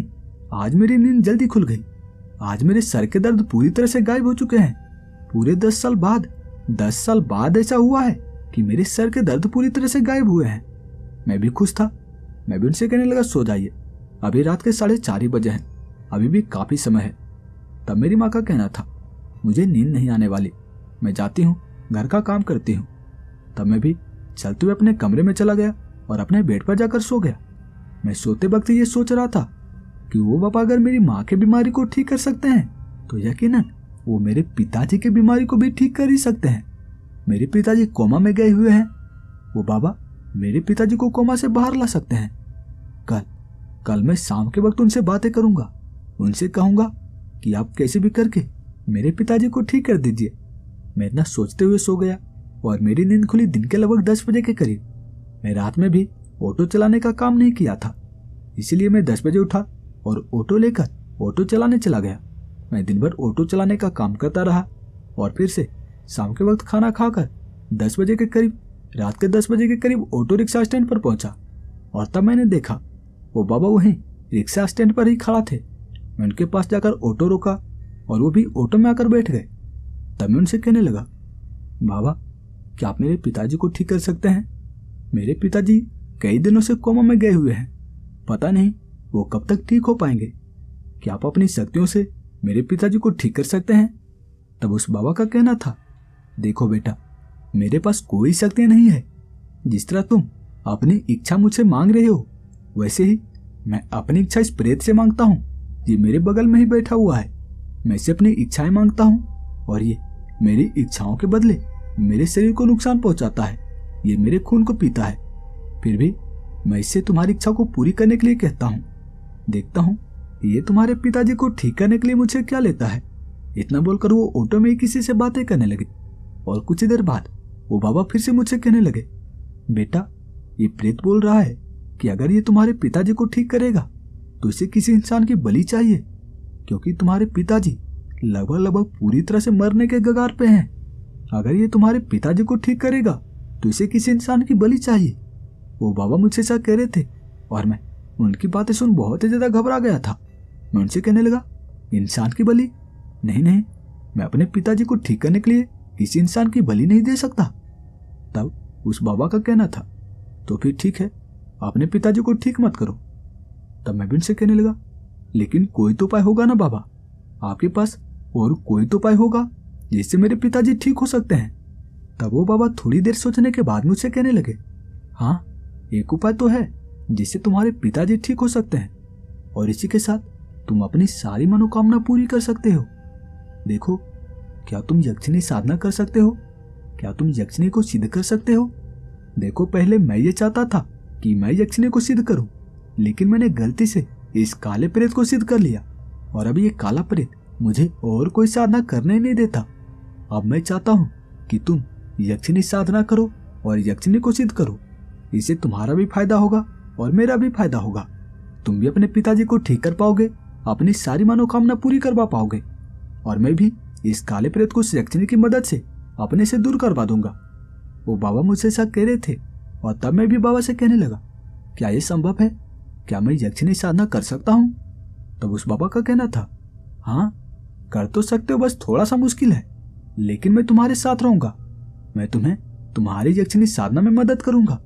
आज मेरी नींद जल्दी खुल गई। आज मेरे सर के दर्द पूरी तरह से गायब हो चुके हैं। पूरे दस साल बाद दस साल बाद ऐसा हुआ है कि मेरे सर के दर्द पूरी तरह से गायब हुए हैं। मैं भी खुश था। मैं भी उनसे कहने लगा, सो जाइए, अभी रात के साढ़े चार ही बजे हैं, अभी भी काफी समय है। तब मेरी माँ का कहना था, मुझे नींद नहीं आने वाली, मैं जाती हूँ, घर का काम करती हूँ। तब मैं भी चलते हुए अपने कमरे में चला गया और अपने बेड पर जाकर सो गया। मैं सोते वक्त ये सोच रहा था कि वो बाबा अगर मेरी माँ की बीमारी को ठीक कर सकते हैं तो यकीनन वो मेरे पिताजी की बीमारी को भी ठीक कर ही सकते हैं। मेरे पिताजी कोमा में गए हुए हैं, वो बाबा मेरे पिताजी को कोमा से बाहर ला सकते हैं। कल कल मैं शाम के वक्त उनसे बातें करूंगा, उनसे कहूंगा कि आप कैसे भी करके मेरे पिताजी को ठीक कर दीजिए। मैं इतना सोचते हुए सो गया और मेरी नींद खुली दिन के लगभग दस बजे के करीब। मैं रात में भी ऑटो चलाने का काम नहीं किया था, इसीलिए मैं दस बजे उठा और ऑटो लेकर ऑटो चलाने चला गया। मैं दिन भर ऑटो चलाने का काम करता रहा और फिर से शाम के वक्त खाना खाकर दस बजे के करीब रात के दस बजे के करीब ऑटो रिक्शा स्टैंड पर पहुंचा और तब मैंने देखा वो बाबा वहीं रिक्शा स्टैंड पर ही खड़ा थे। मैं उनके पास जाकर ऑटो रोका और वो भी ऑटो में आकर बैठ गए। तब मैं उनसे कहने लगा, बाबा क्या आप मेरे पिताजी को ठीक कर सकते हैं? मेरे पिताजी कई दिनों से कोमा में गए हुए हैं, पता नहीं वो कब तक ठीक हो पाएंगे। क्या आप अपनी शक्तियों से मेरे पिताजी को ठीक कर सकते हैं? तब उस बाबा का कहना था, देखो बेटा, मेरे पास कोई शक्तियां नहीं है। जिस तरह तुम अपनी इच्छा मुझसे मांग रहे हो वैसे ही मैं अपनी इच्छा इस प्रेत से मांगता हूँ। ये मेरे बगल में ही बैठा हुआ है, मैं इसे अपनी इच्छाएं मांगता हूँ और ये मेरी इच्छाओं के बदले मेरे शरीर को नुकसान पहुंचाता है। ये मेरे खून को पीता है, फिर भी मैं इससे तुम्हारी इच्छा को पूरी करने के लिए कहता हूँ। देखता हूँ ये तुम्हारे पिताजी को ठीक करने के लिए मुझे क्या लेता है। इतना बोलकर वो ऑटो में किसी से बातें करने लगे और कुछ देर बाद वो बाबा फिर से मुझसे कहने लगे, बेटा ये प्रेत बोल रहा है कि अगर ये तुम्हारे पिताजी को ठीक करेगा तो इसे किसी इंसान की बलि चाहिए, क्योंकि तुम्हारे पिताजी लगभग लगभग पूरी तरह से मरने के कगार पे हैं। अगर ये तुम्हारे पिताजी को ठीक करेगा तो इसे किसी इंसान की बलि चाहिए। वो बाबा मुझसे ऐसा कह रहे थे और मैं उनकी बातें सुन बहुत ही ज्यादा घबरा गया था। मैं उनसे कहने लगा, इंसान की बलि? नहीं नहीं, मैं अपने पिताजी को ठीक करने के लिए किसी इंसान की बलि नहीं दे सकता। तब उस बाबा का कहना था, तो फिर ठीक है, अपने पिताजी को ठीक मत करो। तब मैं भी उनसे कहने लगा, लेकिन कोई तो उपाय होगा ना बाबा, आपके पास और कोई तो उपाय होगा जिससे मेरे पिताजी ठीक हो सकते हैं। तब वो बाबा थोड़ी देर सोचने के बाद मुझसे कहने लगे, हाँ एक उपाय तो है जिससे तुम्हारे पिताजी ठीक हो सकते हैं और इसी के साथ तुम अपनी सारी मनोकामना पूरी कर सकते हो। देखो, क्या तुम यक्षिणी साधना कर सकते हो? क्या तुम यक्षिणी को सिद्ध कर सकते हो? देखो, पहले मैं ये चाहता था कि मैं यक्षिणी को सिद्ध करूं, लेकिन मैंने गलती से इस काले प्रेत को सिद्ध कर लिया और अभी ये काला प्रेत मुझे और कोई साधना करने ही नहीं देता। अब मैं चाहता हूं कि तुम यक्षिणी साधना करो और यक्षिणी को सिद्ध करो। इससे तुम्हारा भी फायदा होगा और मेरा भी फायदा होगा। तुम भी अपने पिताजी को ठीक कर पाओगे, अपनी सारी मनोकामना पूरी करवा पाओगे और मैं भी इस काले प्रेत को यक्षिणी की मदद से अपने से दूर करवा दूंगा। वो बाबा मुझसे ऐसा कह रहे थे और तब मैं भी बाबा से कहने लगा, क्या ये संभव है? क्या मैं यक्षिणी साधना कर सकता हूँ? तब उस बाबा का कहना था, हाँ कर तो सकते हो, बस थोड़ा सा मुश्किल है, लेकिन मैं तुम्हारे साथ रहूंगा। मैं तुम्हें तुम्हारी यक्षिणी साधना में मदद करूंगा।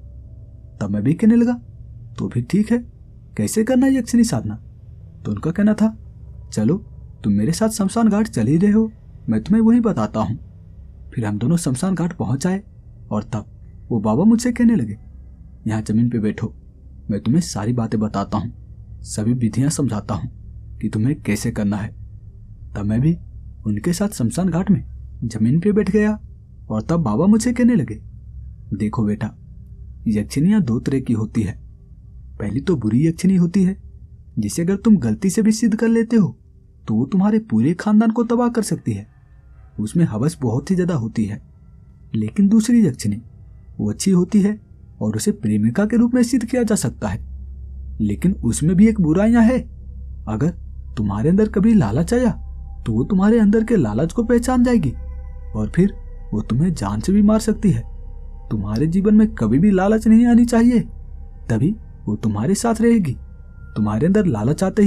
तब मैं भी कहने लगा, तो भी ठीक है, कैसे करना है यक्षिणी साधना? तो उनका कहना था, चलो तुम मेरे साथ शमशान घाट चल ही रहे हो, मैं तुम्हें वहीं बताता हूँ। फिर हम दोनों शमशान घाट पहुंच आए और तब वो बाबा मुझसे कहने लगे, यहाँ जमीन पे बैठो, मैं तुम्हें सारी बातें बताता हूँ, सभी विधियां समझाता हूँ कि तुम्हें कैसे करना है। तब मैं भी उनके साथ शमशान घाट में जमीन पे बैठ गया और तब बाबा मुझे कहने लगे, देखो बेटा, यक्षिणियां दो तरह की होती है। पहली तो बुरी यक्षिणी होती है जिसे अगर तुम गलती से भी सिद्ध कर लेते हो तो वो तुम्हारे पूरे खानदान को तबाह कर सकती है। उसमें हवस बहुत ही ज्यादा होती है। लेकिन दूसरी यक्षिणी वो अच्छी होती है और उसे प्रेमिका के रूप में सिद्ध किया जा सकता है, लेकिन उसमें भी एक बुराइयां है। अगर तुम्हारे अंदर कभी लालच आया तो वो तुम्हारे अंदर के लालच को पहचान जाएगी और फिर वो तुम्हें जान से भी मार सकती है। तुम्हारे जीवन में कभी भी लालच नहीं आनी चाहिए, तभी वो तुम्हारे साथ रहेगी। तुम्हारे अंदर लालच आते ही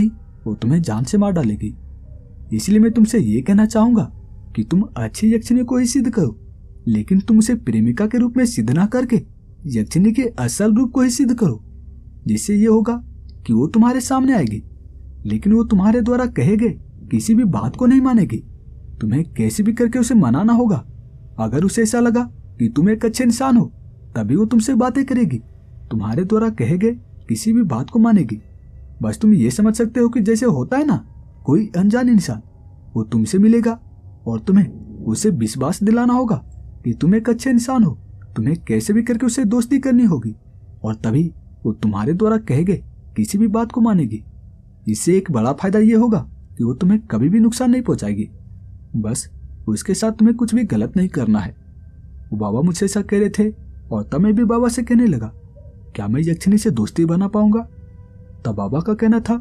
वो तुम्हें जान से मार डालेगी। इसलिए मैं तुमसे ये कहना चाहूंगा कि तुम अच्छी यक्षिणी को ही सिद्ध करो, लेकिन तुम उसे प्रेमिका के रूप में सिद्ध ना करके यक्षिणी के असल रूप को ही सिद्ध करो। जिससे ये होगा कि वो तुम्हारे सामने आएगी, लेकिन वो तुम्हारे द्वारा कहे गए किसी भी बात को नहीं मानेगी। तुम्हें कैसे भी करके उसे मनाना होगा। अगर उसे ऐसा लगा कि तुम एक अच्छे इंसान हो, तभी वो तुमसे बातें करेगी, तुम्हारे द्वारा कहे गए किसी भी बात को मानेगी। बस तुम ये समझ सकते हो कि जैसे होता है ना, कोई अनजान इंसान, वो तुमसे मिलेगा और तुम्हें उसे विश्वास दिलाना होगा कि तुम एक अच्छे इंसान हो। तुम्हें कैसे भी करके उसे दोस्ती करनी होगी और तभी वो तुम्हारे द्वारा कहे गए किसी भी बात को मानेगी। इससे एक बड़ा फायदा ये होगा कि वो तुम्हें कभी भी नुकसान नहीं पहुंचाएगी। बस उसके साथ तुम्हें कुछ भी गलत नहीं करना है। वो बाबा मुझसे ऐसा कह रहे थे और तब मैं भी बाबा से कहने लगा, क्या मैं यक्षिणी से दोस्ती बना पाऊंगा? तब बाबा का कहना था,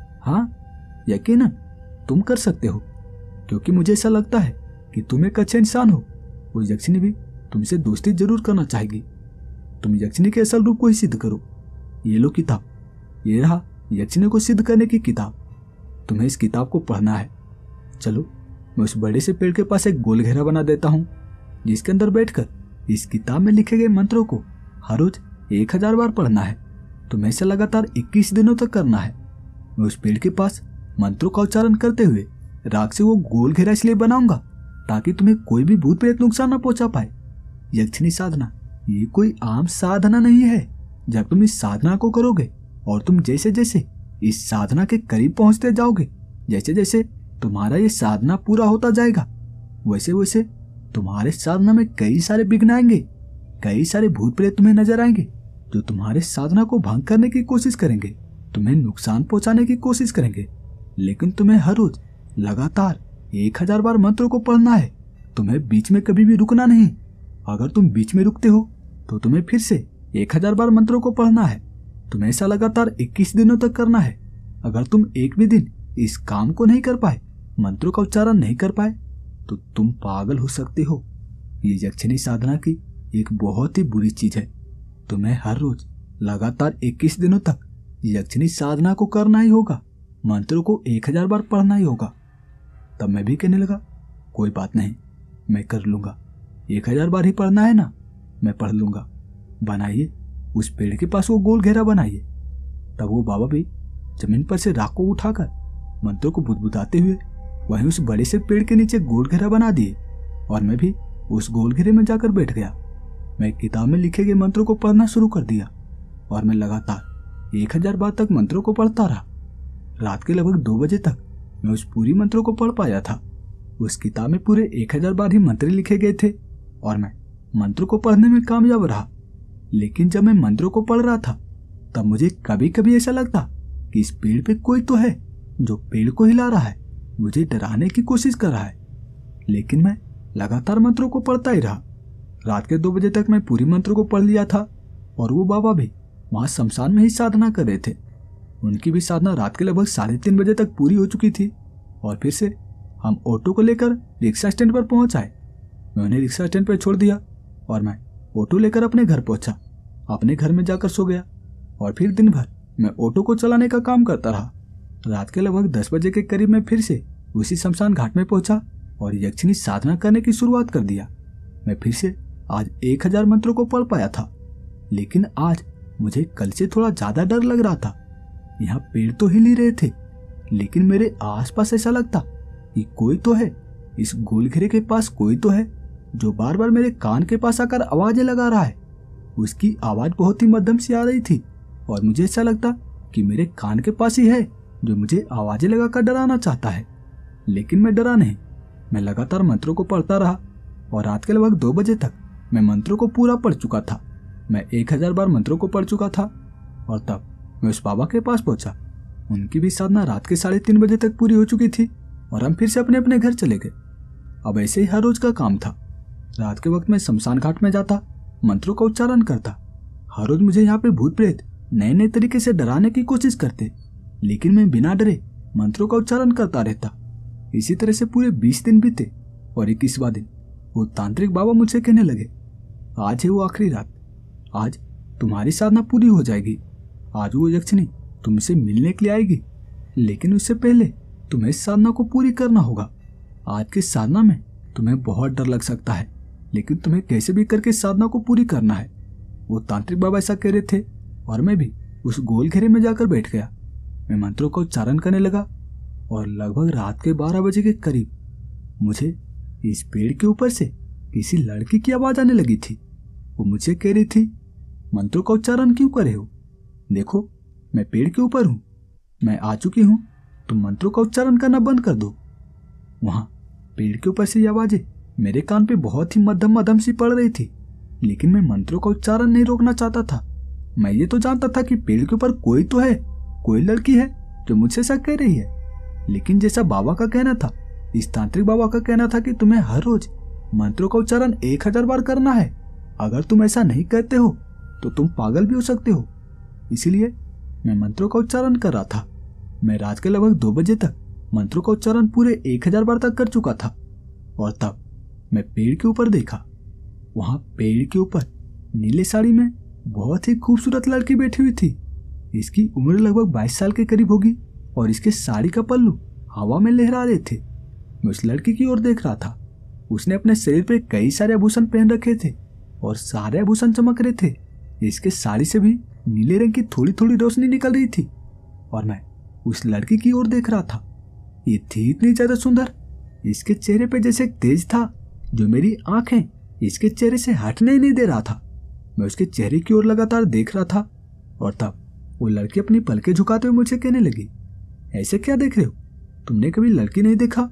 हाँ यकीनन तुम कर सकते हो, क्योंकि मुझे ऐसा लगता है कि तुम एक अच्छे इंसान हो। वो यक्षिणी भी तुमसे दोस्ती जरूर करना चाहेगी। तुम यक्षिणी के असल रूप को ही सिद्ध करो। ये लो किताब, ये रहा यक्षिणी को सिद्ध करने की किताब। तुम्हें इस किताब को पढ़ना है। चलो मैं उस बड़े से पेड़ के पास एक गोल घेरा बना देता हूँ, जिसके अंदर बैठकर इस किताब में लिखे गए मंत्रों को हर रोज एक हजार बार पढ़ना है। तुम्हें इसे लगातार इक्कीस दिनों तक करना है। मैं उस पेड़ के पास मंत्रों का उच्चारण करते हुए राख से वो गोल घेरा इसलिए बनाऊंगा ताकि तुम्हें कोई भी भूत प्रेत नुकसान न पहुंचा पाए। यक्षिणी साधना ये कोई आम साधना नहीं है। जब तुम इस साधना को करोगे और तुम जैसे जैसे इस साधना के करीब पहुंचते जाओगे, जैसे जैसे तुम्हारा ये साधना पूरा होता जाएगा, वैसे वैसे तुम्हारे साधना में कई सारे विघ्न आएंगे। कई सारे भूत प्रेत तुम्हें नजर आएंगे जो तुम्हारे साधना को भंग करने की कोशिश करेंगे, तुम्हें नुकसान पहुंचाने की कोशिश करेंगे। लेकिन तुम्हें हर रोज लगातार एक हजार बार मंत्रों को पढ़ना है। तुम्हें बीच में कभी भी रुकना नहीं। अगर तुम बीच में रुकते हो तो तुम्हें फिर से एक हजार बार मंत्रों को पढ़ना है। तुम्हें ऐसा लगातार इक्कीस दिनों तक करना है। अगर तुम एक भी दिन इस काम को नहीं कर पाए, मंत्रों का उच्चारण नहीं कर पाए, तो तुम पागल हो सकते हो। ये यक्षिणी साधना की एक बहुत ही बुरी चीज है। तुम्हें हर रोज लगातार इक्कीस दिनों तक यक्षिणी साधना को करना ही होगा। मंत्रों को एक हजार बार पढ़ना ही होगा। तब मैं भी कहने लगा, कोई बात नहीं, मैं कर लूंगा। एक हजार बार ही पढ़ना है ना, मैं पढ़ लूंगा। बनाइए उस पेड़ के पास वो गोल घेरा बनाइए। तब वो बाबा भी जमीन पर से राख को उठाकर मंत्रों को बुदबुदाते हुए वहीं उस बड़े से पेड़ के नीचे गोल घेरा बना दिए और मैं भी उस गोल घेरे में जाकर बैठ गया। मैं किताब में लिखे गए मंत्रों को पढ़ना शुरू कर दिया और मैं लगातार एक हजार बार तक मंत्रों को पढ़ता रहा। रात के लगभग दो बजे तक मैं उस पूरी मंत्रों को पढ़ पाया था। उस किताब में पूरे एक हजार बार ही मंत्र लिखे गए थे और मैं मंत्रों को पढ़ने में कामयाब रहा। लेकिन जब मैं मंत्रों को पढ़ रहा था तब मुझे कभी कभी ऐसा लगता कि इस पेड़ पे कोई तो है जो पेड़ को हिला रहा है, मुझे डराने की कोशिश कर रहा है। लेकिन मैं लगातार मंत्रों को पढ़ता ही रहा। रात के दो बजे तक मैं पूरी मंत्रों को पढ़ लिया था और वो बाबा भी वहां शमशान में ही साधना कर रहे थे। उनकी भी साधना रात के लगभग साढ़े तीन बजे तक पूरी हो चुकी थी और फिर से हम ऑटो को लेकर रिक्शा स्टैंड पर पहुंच आए। मैं उन्हें रिक्शा स्टैंड पर छोड़ दिया और मैं ऑटो लेकर अपने घर पहुंचा। अपने घर में जाकर सो गया और फिर दिन भर मैं ऑटो को चलाने का काम करता रहा। रात के लगभग दस बजे के करीब मैं फिर से उसी शमशान घाट में पहुंचा और यक्षिणी साधना करने की शुरुआत कर दिया। मैं फिर से आज एक हजार मंत्रों को पढ़ पाया था, लेकिन आज मुझे कल से थोड़ा ज्यादा डर लग रहा था। यहाँ पेड़ तो हिल ही रहे थे, लेकिन मेरे आसपास ऐसा लगता कि कोई तो है। इस गोल घेरे के पास कोई तो है जो बार बार मेरे कान के पास आकर आवाजें लगा रहा है। उसकी आवाज बहुत ही मध्यम सी आ रही थी और मुझे ऐसा लगता कि मेरे कान के पास ही है जो मुझे आवाजें लगाकर डराना चाहता है। लेकिन मैं डरा नहीं। मैं लगातार मंत्रों को पढ़ता रहा और रात के लगभग दो बजे तक मैं मंत्रों को पूरा पढ़ चुका था। मैं एक हजार बार मंत्रों को पढ़ चुका था और तब मैं उस बाबा के पास पहुंचा। उनकी भी साधना रात के साढ़े तीन बजे तक पूरी हो चुकी थी और हम फिर से अपने अपने घर चले गए। अब ऐसे ही हर रोज का काम था। रात के वक्त मैं शमशान घाट में जाता, मंत्रों का उच्चारण करता। हर रोज मुझे यहाँ पे भूत प्रेत नए नए तरीके से डराने की कोशिश करते, लेकिन मैं बिना डरे मंत्रों का उच्चारण करता रहता। इसी तरह से पूरे बीस दिन बीते और इक्कीसवां दिन वो तांत्रिक बाबा मुझसे कहने लगे, आज है वो आखिरी रात, आज तुम्हारी साधना पूरी हो जाएगी। आज वो यक्षिणी तुमसे मिलने के लिए आएगी। लेकिन उससे पहले तुम्हें इस साधना को पूरी करना होगा। आज की साधना में तुम्हें बहुत डर लग सकता है, लेकिन तुम्हें कैसे भी करके साधना को पूरी करना है। वो तांत्रिक बाबा ऐसा कह रहे थे और मैं भी उस गोल घेरे में जाकर बैठ गया। मैं मंत्रों का उच्चारण करने लगा और लगभग रात के बारह बजे के करीब मुझे इस पेड़ के ऊपर से किसी लड़की की आवाज आने लगी थी। वो मुझे कह रही थी, मंत्रों का उच्चारण क्यों करे हो? देखो मैं पेड़ के ऊपर हूं, मैं आ चुकी हूं, तुम मंत्रों का उच्चारण करना बंद कर दो। वहां पेड़ के ऊपर से ये आवाजें मेरे कान पे बहुत ही मध्यम मध्यम सी पड़ रही थी, लेकिन मैं मंत्रों का उच्चारण नहीं रोकना चाहता था। मैं ये तो जानता था कि पेड़ के ऊपर कोई तो है, कोई लड़की है जो मुझसे ऐसा कह रही है। लेकिन जैसा बाबा का कहना था, इस तांत्रिक बाबा का कहना था कि तुम्हें हर रोज मंत्रों का उच्चारण एक हजार बार करना है। अगर तुम ऐसा नहीं करते हो तो तुम पागल भी हो सकते हो। इसलिए मैं मंत्रों का उच्चारण कर रहा था। मैं रात के लगभग दो बजे तक मंत्रों का उच्चारण पूरे एक हजार बार तक कर चुका था। और तब मैं पेड़ के ऊपर देखा। वहां पेड़ के ऊपर नीले साड़ी में बहुत ही खूबसूरत लड़की बैठी हुई थी। इसकी उम्र लगभग बाईस साल के करीब होगी और इसके साड़ी का पल्लू हवा में लहरा रहे थे। मैं उस लड़की की ओर देख रहा था। उसने अपने शरीर पे कई सारे आभूषण पहन रखे थे और सारे आभूषण चमक रहे थे। इसके साड़ी से भी नीले रंग की थोड़ी थोड़ी रोशनी निकल रही थी और मैं उस लड़की की ओर देख रहा था। ये थी इतनी ज्यादा सुंदर। इसके चेहरे पे जैसे एक तेज था जो मेरी आंखें इसके चेहरे से हटने ही नहीं दे रहा था। मैं उसके चेहरे की ओर लगातार देख रहा था और तब वो लड़की अपनी पलकें झुकाते हुए मुझे कहने लगी, ऐसे क्या देख रहे हो? तुमने कभी लड़की नहीं देखा?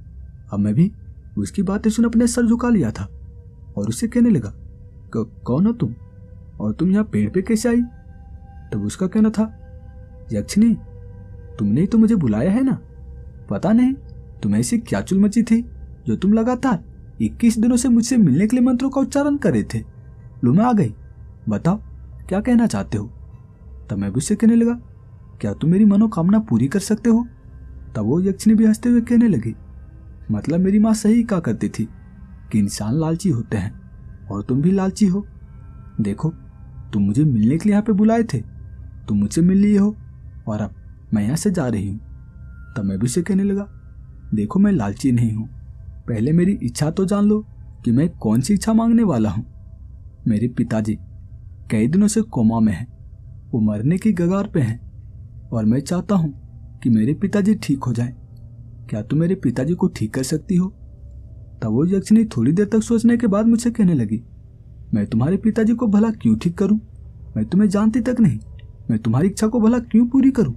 अब मैं भी उसकी बातें सुन अपने सर झुका लिया था और उससे कहने लगा, कौन हो तुम और तुम यहाँ पेड़ पे कैसे आई? तब उसका कहना था, यक्षिणी तुमने ही तो मुझे बुलाया है ना। पता नहीं तुम्हें ऐसी क्या चुल मची थी जो तुम लगातार इक्कीस दिनों से मुझसे मिलने के लिए मंत्रों का उच्चारण कर रहे थे। लो मैं आ गई, बताओ क्या कहना चाहते हो? तब मैं भी उससे कहने लगा, क्या तुम मेरी मनोकामना पूरी कर सकते हो? तब वो यक्षिणी भी हंसते हुए कहने लगी, मतलब मेरी माँ सही कहा करती थी कि इंसान लालची होते हैं और तुम भी लालची हो। देखो तुम मुझे मिलने के लिए यहाँ पे बुलाए थे, तुम मुझसे मिल लिए हो और अब मैं यहाँ से जा रही हूँ। तब मैं भी उसे कहने लगा, देखो मैं लालची नहीं हूँ, पहले मेरी इच्छा तो जान लो कि मैं कौन सी इच्छा मांगने वाला हूँ। मेरे पिताजी कई दिनों से कोमा में हैं, वो मरने की कगार पे हैं और मैं चाहता हूँ कि मेरे पिताजी ठीक हो जाएं। क्या तुम मेरे पिताजी को ठीक कर सकती हो? तब वो यक्षिणी थोड़ी देर तक सोचने के बाद मुझसे कहने लगी, मैं तुम्हारे पिताजी को भला क्यों ठीक करूं? मैं तुम्हें जानती तक नहीं, मैं तुम्हारी इच्छा को भला क्यों पूरी करूं?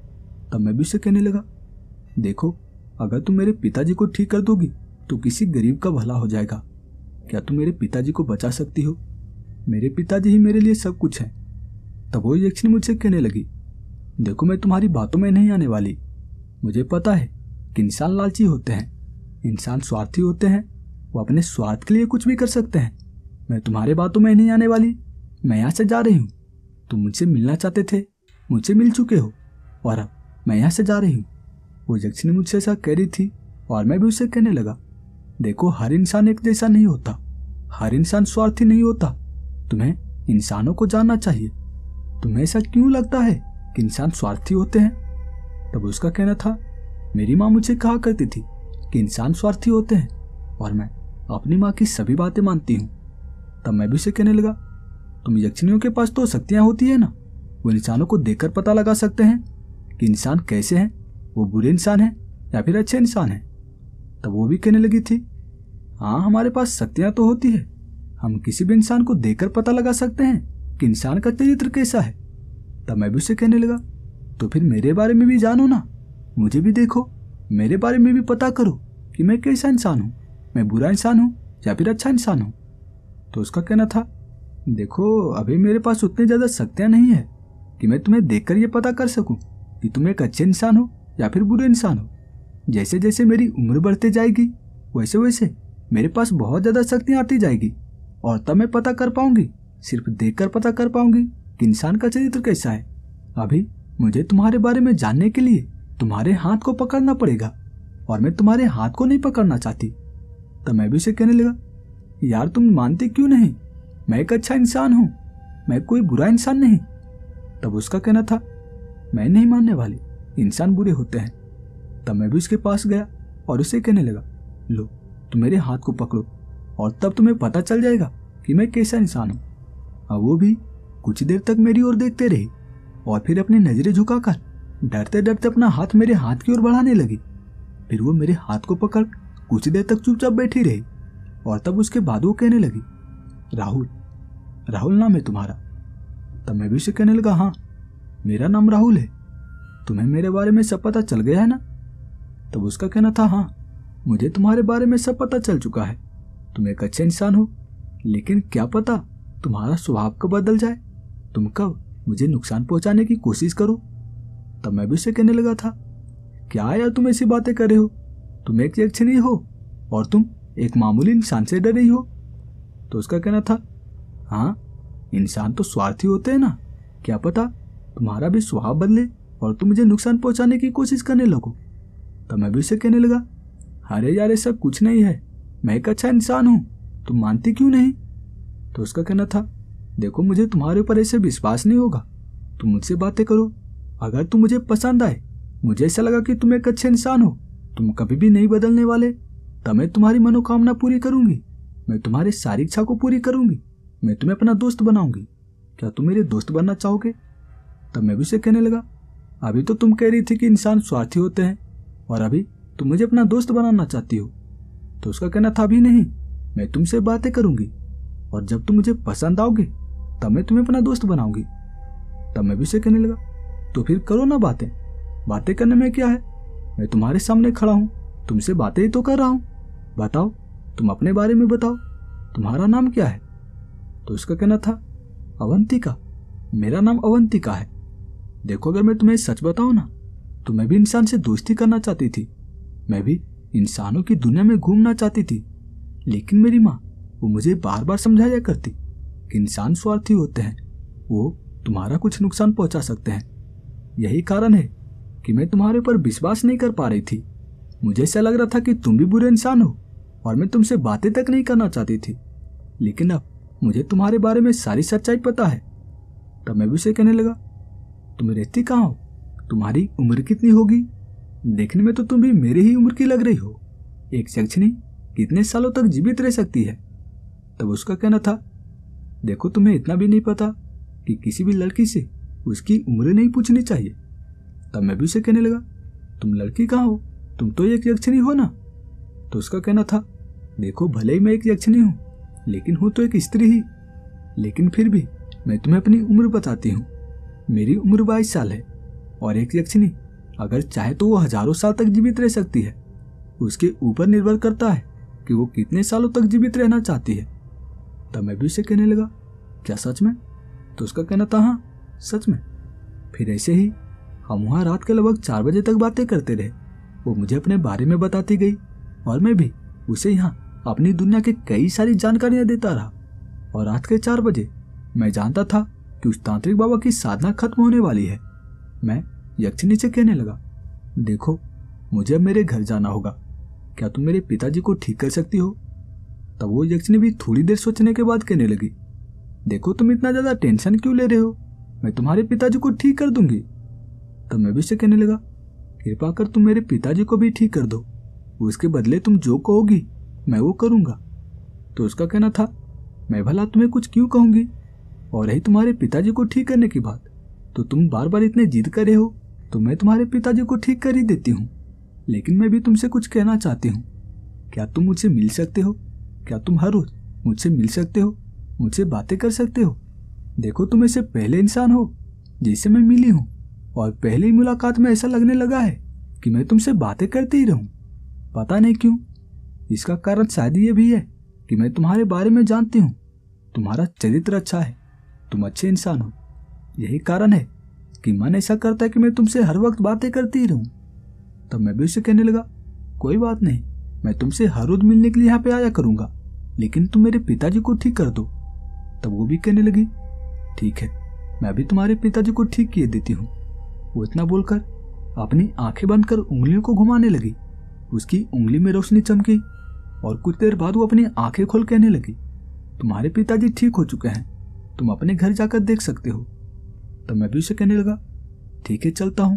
तब मैं भी उससे कहने लगा, देखो अगर तुम मेरे पिताजी को ठीक कर दोगी तो किसी गरीब का भला हो जाएगा। क्या तुम मेरे पिताजी को बचा सकती हो? मेरे पिताजी ही मेरे लिए सब कुछ है। तब वो यक्षिणी मुझसे कहने लगी, देखो मैं तुम्हारी बातों में नहीं आने वाली। मुझे पता है कि इंसान लालची होते हैं, इंसान स्वार्थी होते हैं, वो अपने स्वार्थ के लिए कुछ भी कर सकते हैं। मैं तुम्हारे बातों में नहीं आने वाली। मैं यहाँ से जा रही हूँ। तुम मुझसे मिलना चाहते थे, मुझसे मिल चुके हो और अब मैं यहाँ से जा रही हूँ। वो यक्षिणी मुझसे ऐसा कह रही थी और मैं भी उससे कहने लगा, देखो हर इंसान एक जैसा नहीं होता, हर इंसान स्वार्थी नहीं होता। तुम्हें इंसानों को जानना चाहिए। तुम्हें ऐसा क्यों लगता है कि इंसान स्वार्थी होते हैं? तब उसका कहना था, मेरी माँ मुझे कहा करती थी कि इंसान स्वार्थी होते हैं और मैं अपनी माँ की सभी बातें मानती हूँ। तब मैं भी उसे कहने लगा, तुम यक्षिणियों के पास तो शक्तियाँ होती है ना, वो इंसानों को देखकर पता लगा सकते हैं कि इंसान कैसे हैं, वो बुरे इंसान हैं या फिर अच्छे इंसान हैं। तब वो भी कहने लगी थी, हाँ हमारे पास शक्तियाँ तो होती है, हम किसी भी इंसान को देखकर पता लगा सकते हैं कि इंसान का चरित्र कैसा है। तब मैं भी उसे कहने लगा, तो फिर मेरे बारे में भी जानो ना, मुझे भी देखो, मेरे बारे में भी पता करो कि मैं कैसा इंसान हूँ, मैं बुरा इंसान हूँ या फिर अच्छा इंसान हूँ। तो उसका कहना था, देखो अभी मेरे पास उतनी ज़्यादा शक्तियाँ नहीं है कि मैं तुम्हें देखकर ये पता कर सकूँ कि तुम एक अच्छे इंसान हो या फिर बुरे इंसान हो। जैसे जैसे मेरी उम्र बढ़ती जाएगी वैसे वैसे मेरे पास बहुत ज़्यादा शक्तियाँ आती जाएगी और तब मैं पता कर पाऊंगी, सिर्फ देखकर पता कर पाऊंगी कि इंसान का चरित्र कैसा है। अभी मुझे तुम्हारे बारे में जानने के लिए तुम्हारे हाथ को पकड़ना पड़ेगा और मैं तुम्हारे हाथ को नहीं पकड़ना चाहती। तब मैं भी उसे कहने लगा, यार तुम मानते क्यों नहीं, मैं एक अच्छा इंसान हूँ, मैं कोई बुरा इंसान नहीं। तब उसका कहना था, मैं नहीं मानने वाली, इंसान बुरे होते हैं। तब मैं भी उसके पास गया और उसे कहने लगा, लो तुम मेरे हाथ को पकड़ो और तब तुम्हें पता चल जाएगा कि मैं कैसा इंसान हूँ। अब वो भी कुछ देर तक मेरी ओर देखते रहे और फिर अपनी नजरें झुकाकर डरते डरते अपना हाथ मेरे हाथ की ओर बढ़ाने लगी। फिर वो मेरे हाथ को पकड़ कुछ देर तक चुपचाप बैठी रही और तब उसके बाद वो कहने लगी, राहुल, राहुल नाम है तुम्हारा? तब मैं भी उसे कहने लगा, हाँ मेरा नाम राहुल है। तुम्हें मेरे बारे में सब पता चल गया है ना? तब उसका कहना था, हाँ मुझे तुम्हारे बारे में सब पता चल चुका है। तुम एक अच्छे इंसान हो, लेकिन क्या पता तुम्हारा स्वभाव कब बदल जाए, तुम कब मुझे नुकसान पहुंचाने की कोशिश करो। तब मैं भी उसे कहने लगा था, क्या यार तुम ऐसी बातें कर रहे हो? तुम एक यक्षिणी हो और तुम एक मामूली इंसान से डर रही हो। तो उसका कहना था, हाँ इंसान तो स्वार्थी होते हैं ना, क्या पता तुम्हारा भी स्वभाव बदले और तुम मुझे नुकसान पहुंचाने की कोशिश करने लगो। तब मैं भी उसे कहने लगा, अरे यार ऐसा कुछ नहीं है, मैं एक अच्छा इंसान हूं, तुम मानती क्यों नहीं? तो उसका कहना था, देखो मुझे तुम्हारे ऊपर ऐसे विश्वास नहीं होगा, तुम मुझसे बातें करो, अगर तुम मुझे पसंद आए, मुझे ऐसा लगा कि तुम एक अच्छे इंसान हो, तुम कभी भी नहीं बदलने वाले, तब मैं तुम्हारी मनोकामना पूरी करूंगी, मैं तुम्हारी सारी इच्छा को पूरी करूंगी, मैं तुम्हें अपना दोस्त बनाऊंगी। क्या तुम मेरे दोस्त बनना चाहोगे? तब मैं भी उसे कहने लगा, अभी तो तुम कह रही थी कि इंसान स्वार्थी होते हैं और अभी तुम मुझे अपना दोस्त बनाना चाहती हो। तो उसका कहना था, अभी नहीं, मैं तुमसे बातें करूंगी और जब तुम मुझे पसंद आओगे तब मैं तुम्हें अपना दोस्त बनाऊंगी। तब मैं भी उसे कहने लगा, तो फिर करो ना बातें, बातें करने में क्या है, मैं तुम्हारे सामने खड़ा हूं, तुमसे बातें ही तो कर रहा हूं, बताओ तुम अपने बारे में बताओ, तुम्हारा नाम क्या है? तो उसका कहना था, अवंतिका, मेरा नाम अवंतिका है। देखो अगर मैं तुम्हें सच बताऊं ना, तो मैं भी इंसान से दोस्ती करना चाहती थी, मैं भी इंसानों की दुनिया में घूमना चाहती थी, लेकिन मेरी माँ वो मुझे बार बार समझाया करती कि इंसान स्वार्थी होते हैं, वो तुम्हारा कुछ नुकसान पहुंचा सकते हैं। यही कारण है कि मैं तुम्हारे ऊपर विश्वास नहीं कर पा रही थी। मुझे ऐसा लग रहा था कि तुम भी बुरे इंसान हो और मैं तुमसे बातें तक नहीं करना चाहती थी, लेकिन अब मुझे तुम्हारे बारे में सारी सच्चाई पता है। तब मैं भी उसे कहने लगा, तुम रहती कहाँ हो, तुम्हारी उम्र कितनी होगी? देखने में तो तुम भी मेरे ही उम्र की लग रही हो, एक यक्षिणी कितने सालों तक जीवित रह सकती है? तब उसका कहना था, देखो तुम्हें इतना भी नहीं पता कि किसी भी लड़की से उसकी उम्र नहीं पूछनी चाहिए। तब मैं भी उसे कहने लगा, तुम लड़की कहाँ हो, तुम तो एक यक्षिणी हो ना? तो उसका कहना था, देखो भले ही मैं एक यक्षिणी हूँ, लेकिन हूँ तो एक स्त्री ही, लेकिन फिर भी मैं तुम्हें अपनी उम्र बताती हूँ। मेरी उम्र बाईस साल है और एक यक्षिणी अगर चाहे तो वो हजारों साल तक जीवित रह सकती है, उसके ऊपर निर्भर करता है कि वो कितने सालों तक जीवित रहना चाहती है। तब मैं भी उसे कहने लगा, क्या सच में? तो उसका कहना था, हाँ सच में। फिर ऐसे ही हम वहाँ रात के लगभग चार बजे तक बातें करते रहे। वो मुझे अपने बारे में बताती गई और मैं भी उसे यहाँ अपनी दुनिया की कई सारी जानकारियां देता रहा। और रात के चार बजे मैं जानता था कि उस तांत्रिक बाबा की साधना खत्म होने वाली है। मैं यक्षिणी से कहने लगा, देखो मुझे अब मेरे घर जाना होगा, क्या तुम मेरे पिताजी को ठीक कर सकती हो? तब वो यक्षिणी भी थोड़ी देर सोचने के बाद कहने लगी, देखो तुम इतना ज्यादा टेंशन क्यों ले रहे हो, मैं तुम्हारे पिताजी को ठीक कर दूंगी। तब मैं भी उससे कहने लगा, कृपा कर तुम मेरे पिताजी को भी ठीक कर दो, उसके बदले तुम जो कहोगी मैं वो करूंगा। तो उसका कहना था, मैं भला तुम्हें कुछ क्यों कहूंगी, और रही तुम्हारे पिताजी को ठीक करने की बात, तो तुम बार बार इतने जिद कर रहे हो तो मैं तुम्हारे पिताजी को ठीक कर ही देती हूँ। लेकिन मैं भी तुमसे कुछ कहना चाहती हूँ, क्या तुम मुझसे मिल सकते हो? क्या तुम हर रोज मुझसे मिल सकते हो, मुझसे बातें कर सकते हो? देखो तुम ऐसे पहले इंसान हो जिससे मैं मिली हूँ, और पहली मुलाकात में ऐसा लगने लगा है कि मैं तुमसे बातें करते ही रहूं। पता नहीं क्यों, इसका कारण शायद ये भी है कि मैं तुम्हारे बारे में जानती हूँ, तुम्हारा चरित्र अच्छा है, तुम अच्छे इंसान हो। यही कारण है कि मन ऐसा करता है कि मैं तुमसे हर वक्त बातें करती ही रहूं। तब मैं भी उसे कहने लगा, कोई बात नहीं, मैं तुमसे हर रोज मिलने के लिए यहाँ पे आया करूंगा, लेकिन तुम मेरे पिताजी को ठीक कर दो। तब वो भी कहने लगी, ठीक है, मैं अभी तुम्हारे पिताजी को ठीक किए देती हूँ। वो इतना बोलकर अपनी आंखें बंद कर उंगलियों को घुमाने लगी। उसकी उंगली में रोशनी चमकी और कुछ देर बाद वो अपनी आंखें खोल कहने लगी, तुम्हारे पिताजी ठीक हो चुके हैं, तुम अपने घर जाकर देख सकते हो। तब मैं भी उसे कहने लगा, ठीक है चलता हूँ।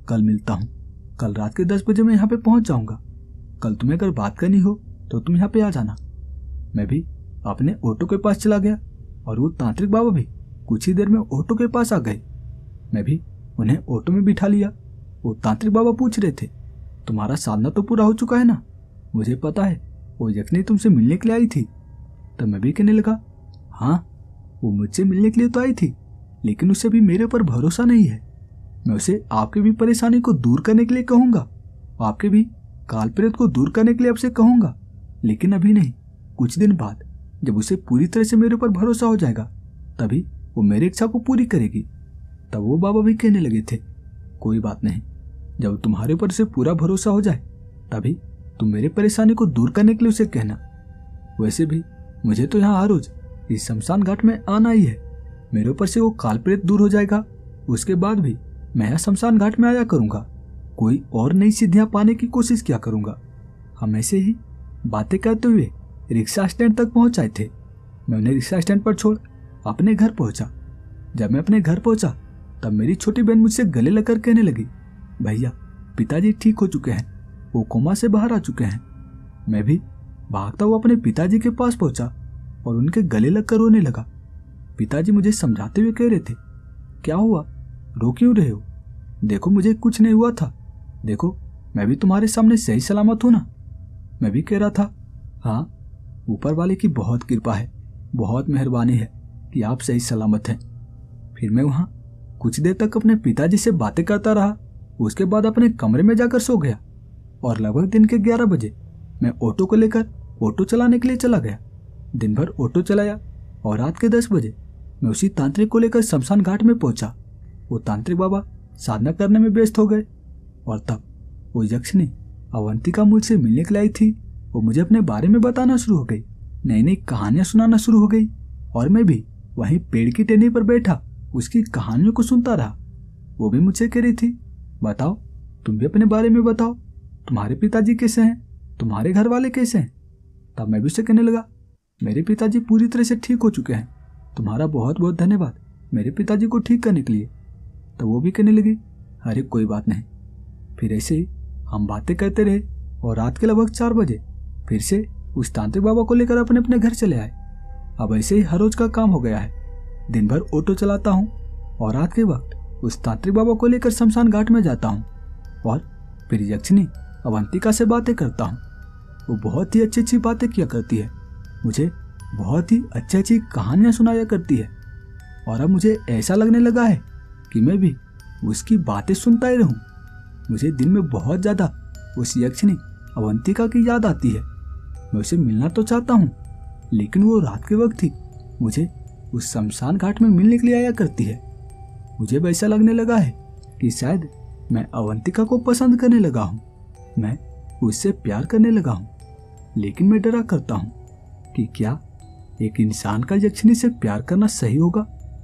कल मिलता हूँ। कल रात के दस बजे मैं यहाँ पे पहुँच जाऊँगा। कल तुम्हें अगर बात करनी हो तो तुम यहाँ पे आ जाना। मैं भी अपने ऑटो के पास चला गया और वो तांत्रिक बाबा भी कुछ ही देर में ऑटो के पास आ गए। मैं भी उन्हें ऑटो में बिठा लिया। वो तांत्रिक बाबा पूछ रहे थे, तुम्हारा साधना तो पूरा हो चुका है ना? मुझे पता है वो यक्षिणी तुमसे मिलने के लिए आई थी। तब मैं भी कहने लगा, हाँ वो मुझसे मिलने के लिए तो आई थी, लेकिन उसे भी मेरे ऊपर भरोसा नहीं है। मैं उसे आपकी भी परेशानी को दूर करने के लिए कहूँगा, आपके भी काल प्रेत को दूर करने के लिए आपसे कहूँगा, लेकिन अभी नहीं। कुछ दिन बाद जब उसे पूरी तरह से मेरे ऊपर भरोसा हो जाएगा तभी वो मेरी इच्छा को पूरी करेगी। तब वो बाबा भी कहने लगे थे, कोई बात नहीं, जब तुम्हारे ऊपर से पूरा भरोसा हो जाए तभी तुम मेरी परेशानी को दूर करने के लिए उसे कहना। वैसे भी मुझे तो यहाँ हर रोज इस शमशान घाट में आना ही है। मेरे ऊपर से वो काल प्रेत दूर हो जाएगा, उसके बाद भी मैं यहाँ शमशान घाट में आया करूँगा, कोई और नई सिद्धियाँ पाने की कोशिश किया करूँगा। हम ऐसे ही बातें करते हुए रिक्शा स्टैंड तक पहुँच आए थे। मैं उन्हें रिक्शा स्टैंड पर छोड़ अपने घर पहुँचा। जब मैं अपने घर पहुँचा तब मेरी छोटी बहन मुझसे गले लगकर कहने लगी, भैया पिताजी ठीक हो चुके हैं, वो कोमा से बाहर आ चुके हैं। मैं भी भागता हुआ अपने पिताजी के पास पहुंचा और उनके गले लगकर रोने लगा। पिताजी मुझे समझाते हुए कह रहे थे, क्या हुआ, रो क्यों रहे हो? देखो मुझे कुछ नहीं हुआ था, देखो मैं भी तुम्हारे सामने सही सलामत हूं ना। मैं भी कह रहा था, हाँ ऊपर वाले की बहुत कृपा है, बहुत मेहरबानी है कि आप सही सलामत हैं। फिर मैं वहाँ कुछ देर तक अपने पिताजी से बातें करता रहा। उसके बाद अपने कमरे में जाकर सो गया और लगभग दिन के ग्यारह बजे मैं ऑटो को लेकर ऑटो चलाने के लिए चला गया। दिन भर ऑटो चलाया और रात के दस बजे मैं उसी तांत्रिक को लेकर शमशान घाट में पहुंचा। वो तांत्रिक बाबा साधना करने में व्यस्त हो गए और तब वो यक्षिणी अवंतिका मुझसे मिलने के लिए आई थी। वो मुझे अपने बारे में बताना शुरू हो गई, नई नई कहानियां सुनाना शुरू हो गई और मैं भी वहीं पेड़ की टहनी पर बैठा उसकी कहानियों को सुनता रहा। वो भी मुझसे कह रही थी, बताओ तुम भी अपने बारे में बताओ, तुम्हारे पिताजी कैसे हैं, तुम्हारे घर वाले कैसे हैं? तब मैं भी उससे कहने लगा, मेरे पिताजी पूरी तरह से ठीक हो चुके हैं, तुम्हारा बहुत बहुत धन्यवाद मेरे पिताजी को ठीक करने के लिए। तब वो भी कहने लगी, अरे कोई बात नहीं। फिर ऐसे ही हम बातें करते रहे और रात के लगभग चार बजे फिर से उस तांत्रिक बाबा को लेकर अपने अपने घर चले आए। अब ऐसे ही हर रोज का काम हो गया है, दिन भर ऑटो चलाता हूँ और रात के वक्त उस तांत्रिक बाबा को लेकर शमशान घाट में जाता हूँ और फिर यक्षिणी अवंतिका से बातें करता हूँ। वो बहुत ही अच्छी अच्छी बातें किया करती है, मुझे बहुत ही अच्छी अच्छी कहानियाँ सुनाया करती है और अब मुझे ऐसा लगने लगा है कि मैं भी उसकी बातें सुनता ही रहूं। मुझे दिन में बहुत ज़्यादा उस यक्षिणी अवंतिका की याद आती है। मैं उसे मिलना तो चाहता हूँ, लेकिन वो रात के वक्त ही मुझे उस शमशान घाट में मिलने के लिए आया करती है। मुझे वैसा लगने लगा है कि शायद मैं अवंतिका को पसंद करने लगा हूँ, मैं उससे प्यार करने लगा हूँ। लेकिन मैं डरा करता हूँ कि क्या एक इंसान का यक्षिणी से प्यार करना सही होगा?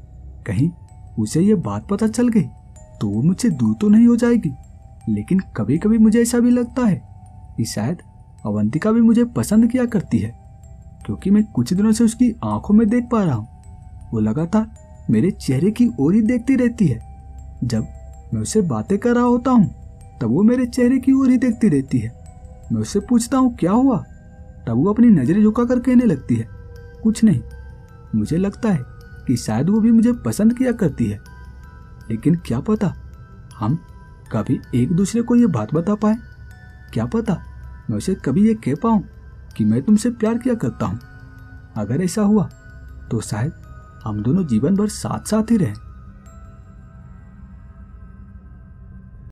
कहीं उसे ये बात पता चल गई तो वो मुझसे दूर तो नहीं हो जाएगी। लेकिन कभी कभी मुझे ऐसा भी लगता है कि शायद अवंतिका भी मुझे पसंद किया करती है, क्योंकि मैं कुछ दिनों से उसकी आंखों में देख पा रहा हूँ, वो लगातार मेरे चेहरे की ओर ही देखती रहती है। जब मैं उससे बातें कर रहा होता हूँ तब वो मेरे चेहरे की ओर ही देखती रहती है। मैं उससे पूछता हूँ क्या हुआ, तब वो अपनी नजरें झुका कर कहने लगती है, कुछ नहीं। मुझे लगता है कि शायद वो भी मुझे पसंद किया करती है, लेकिन क्या पता हम कभी एक दूसरे को ये बात बता पाए। क्या पता मैं उसे कभी ये कह पाऊँ कि मैं तुमसे प्यार किया करता हूँ। अगर ऐसा हुआ तो शायद हम दोनों जीवन भर साथ साथ ही रहें।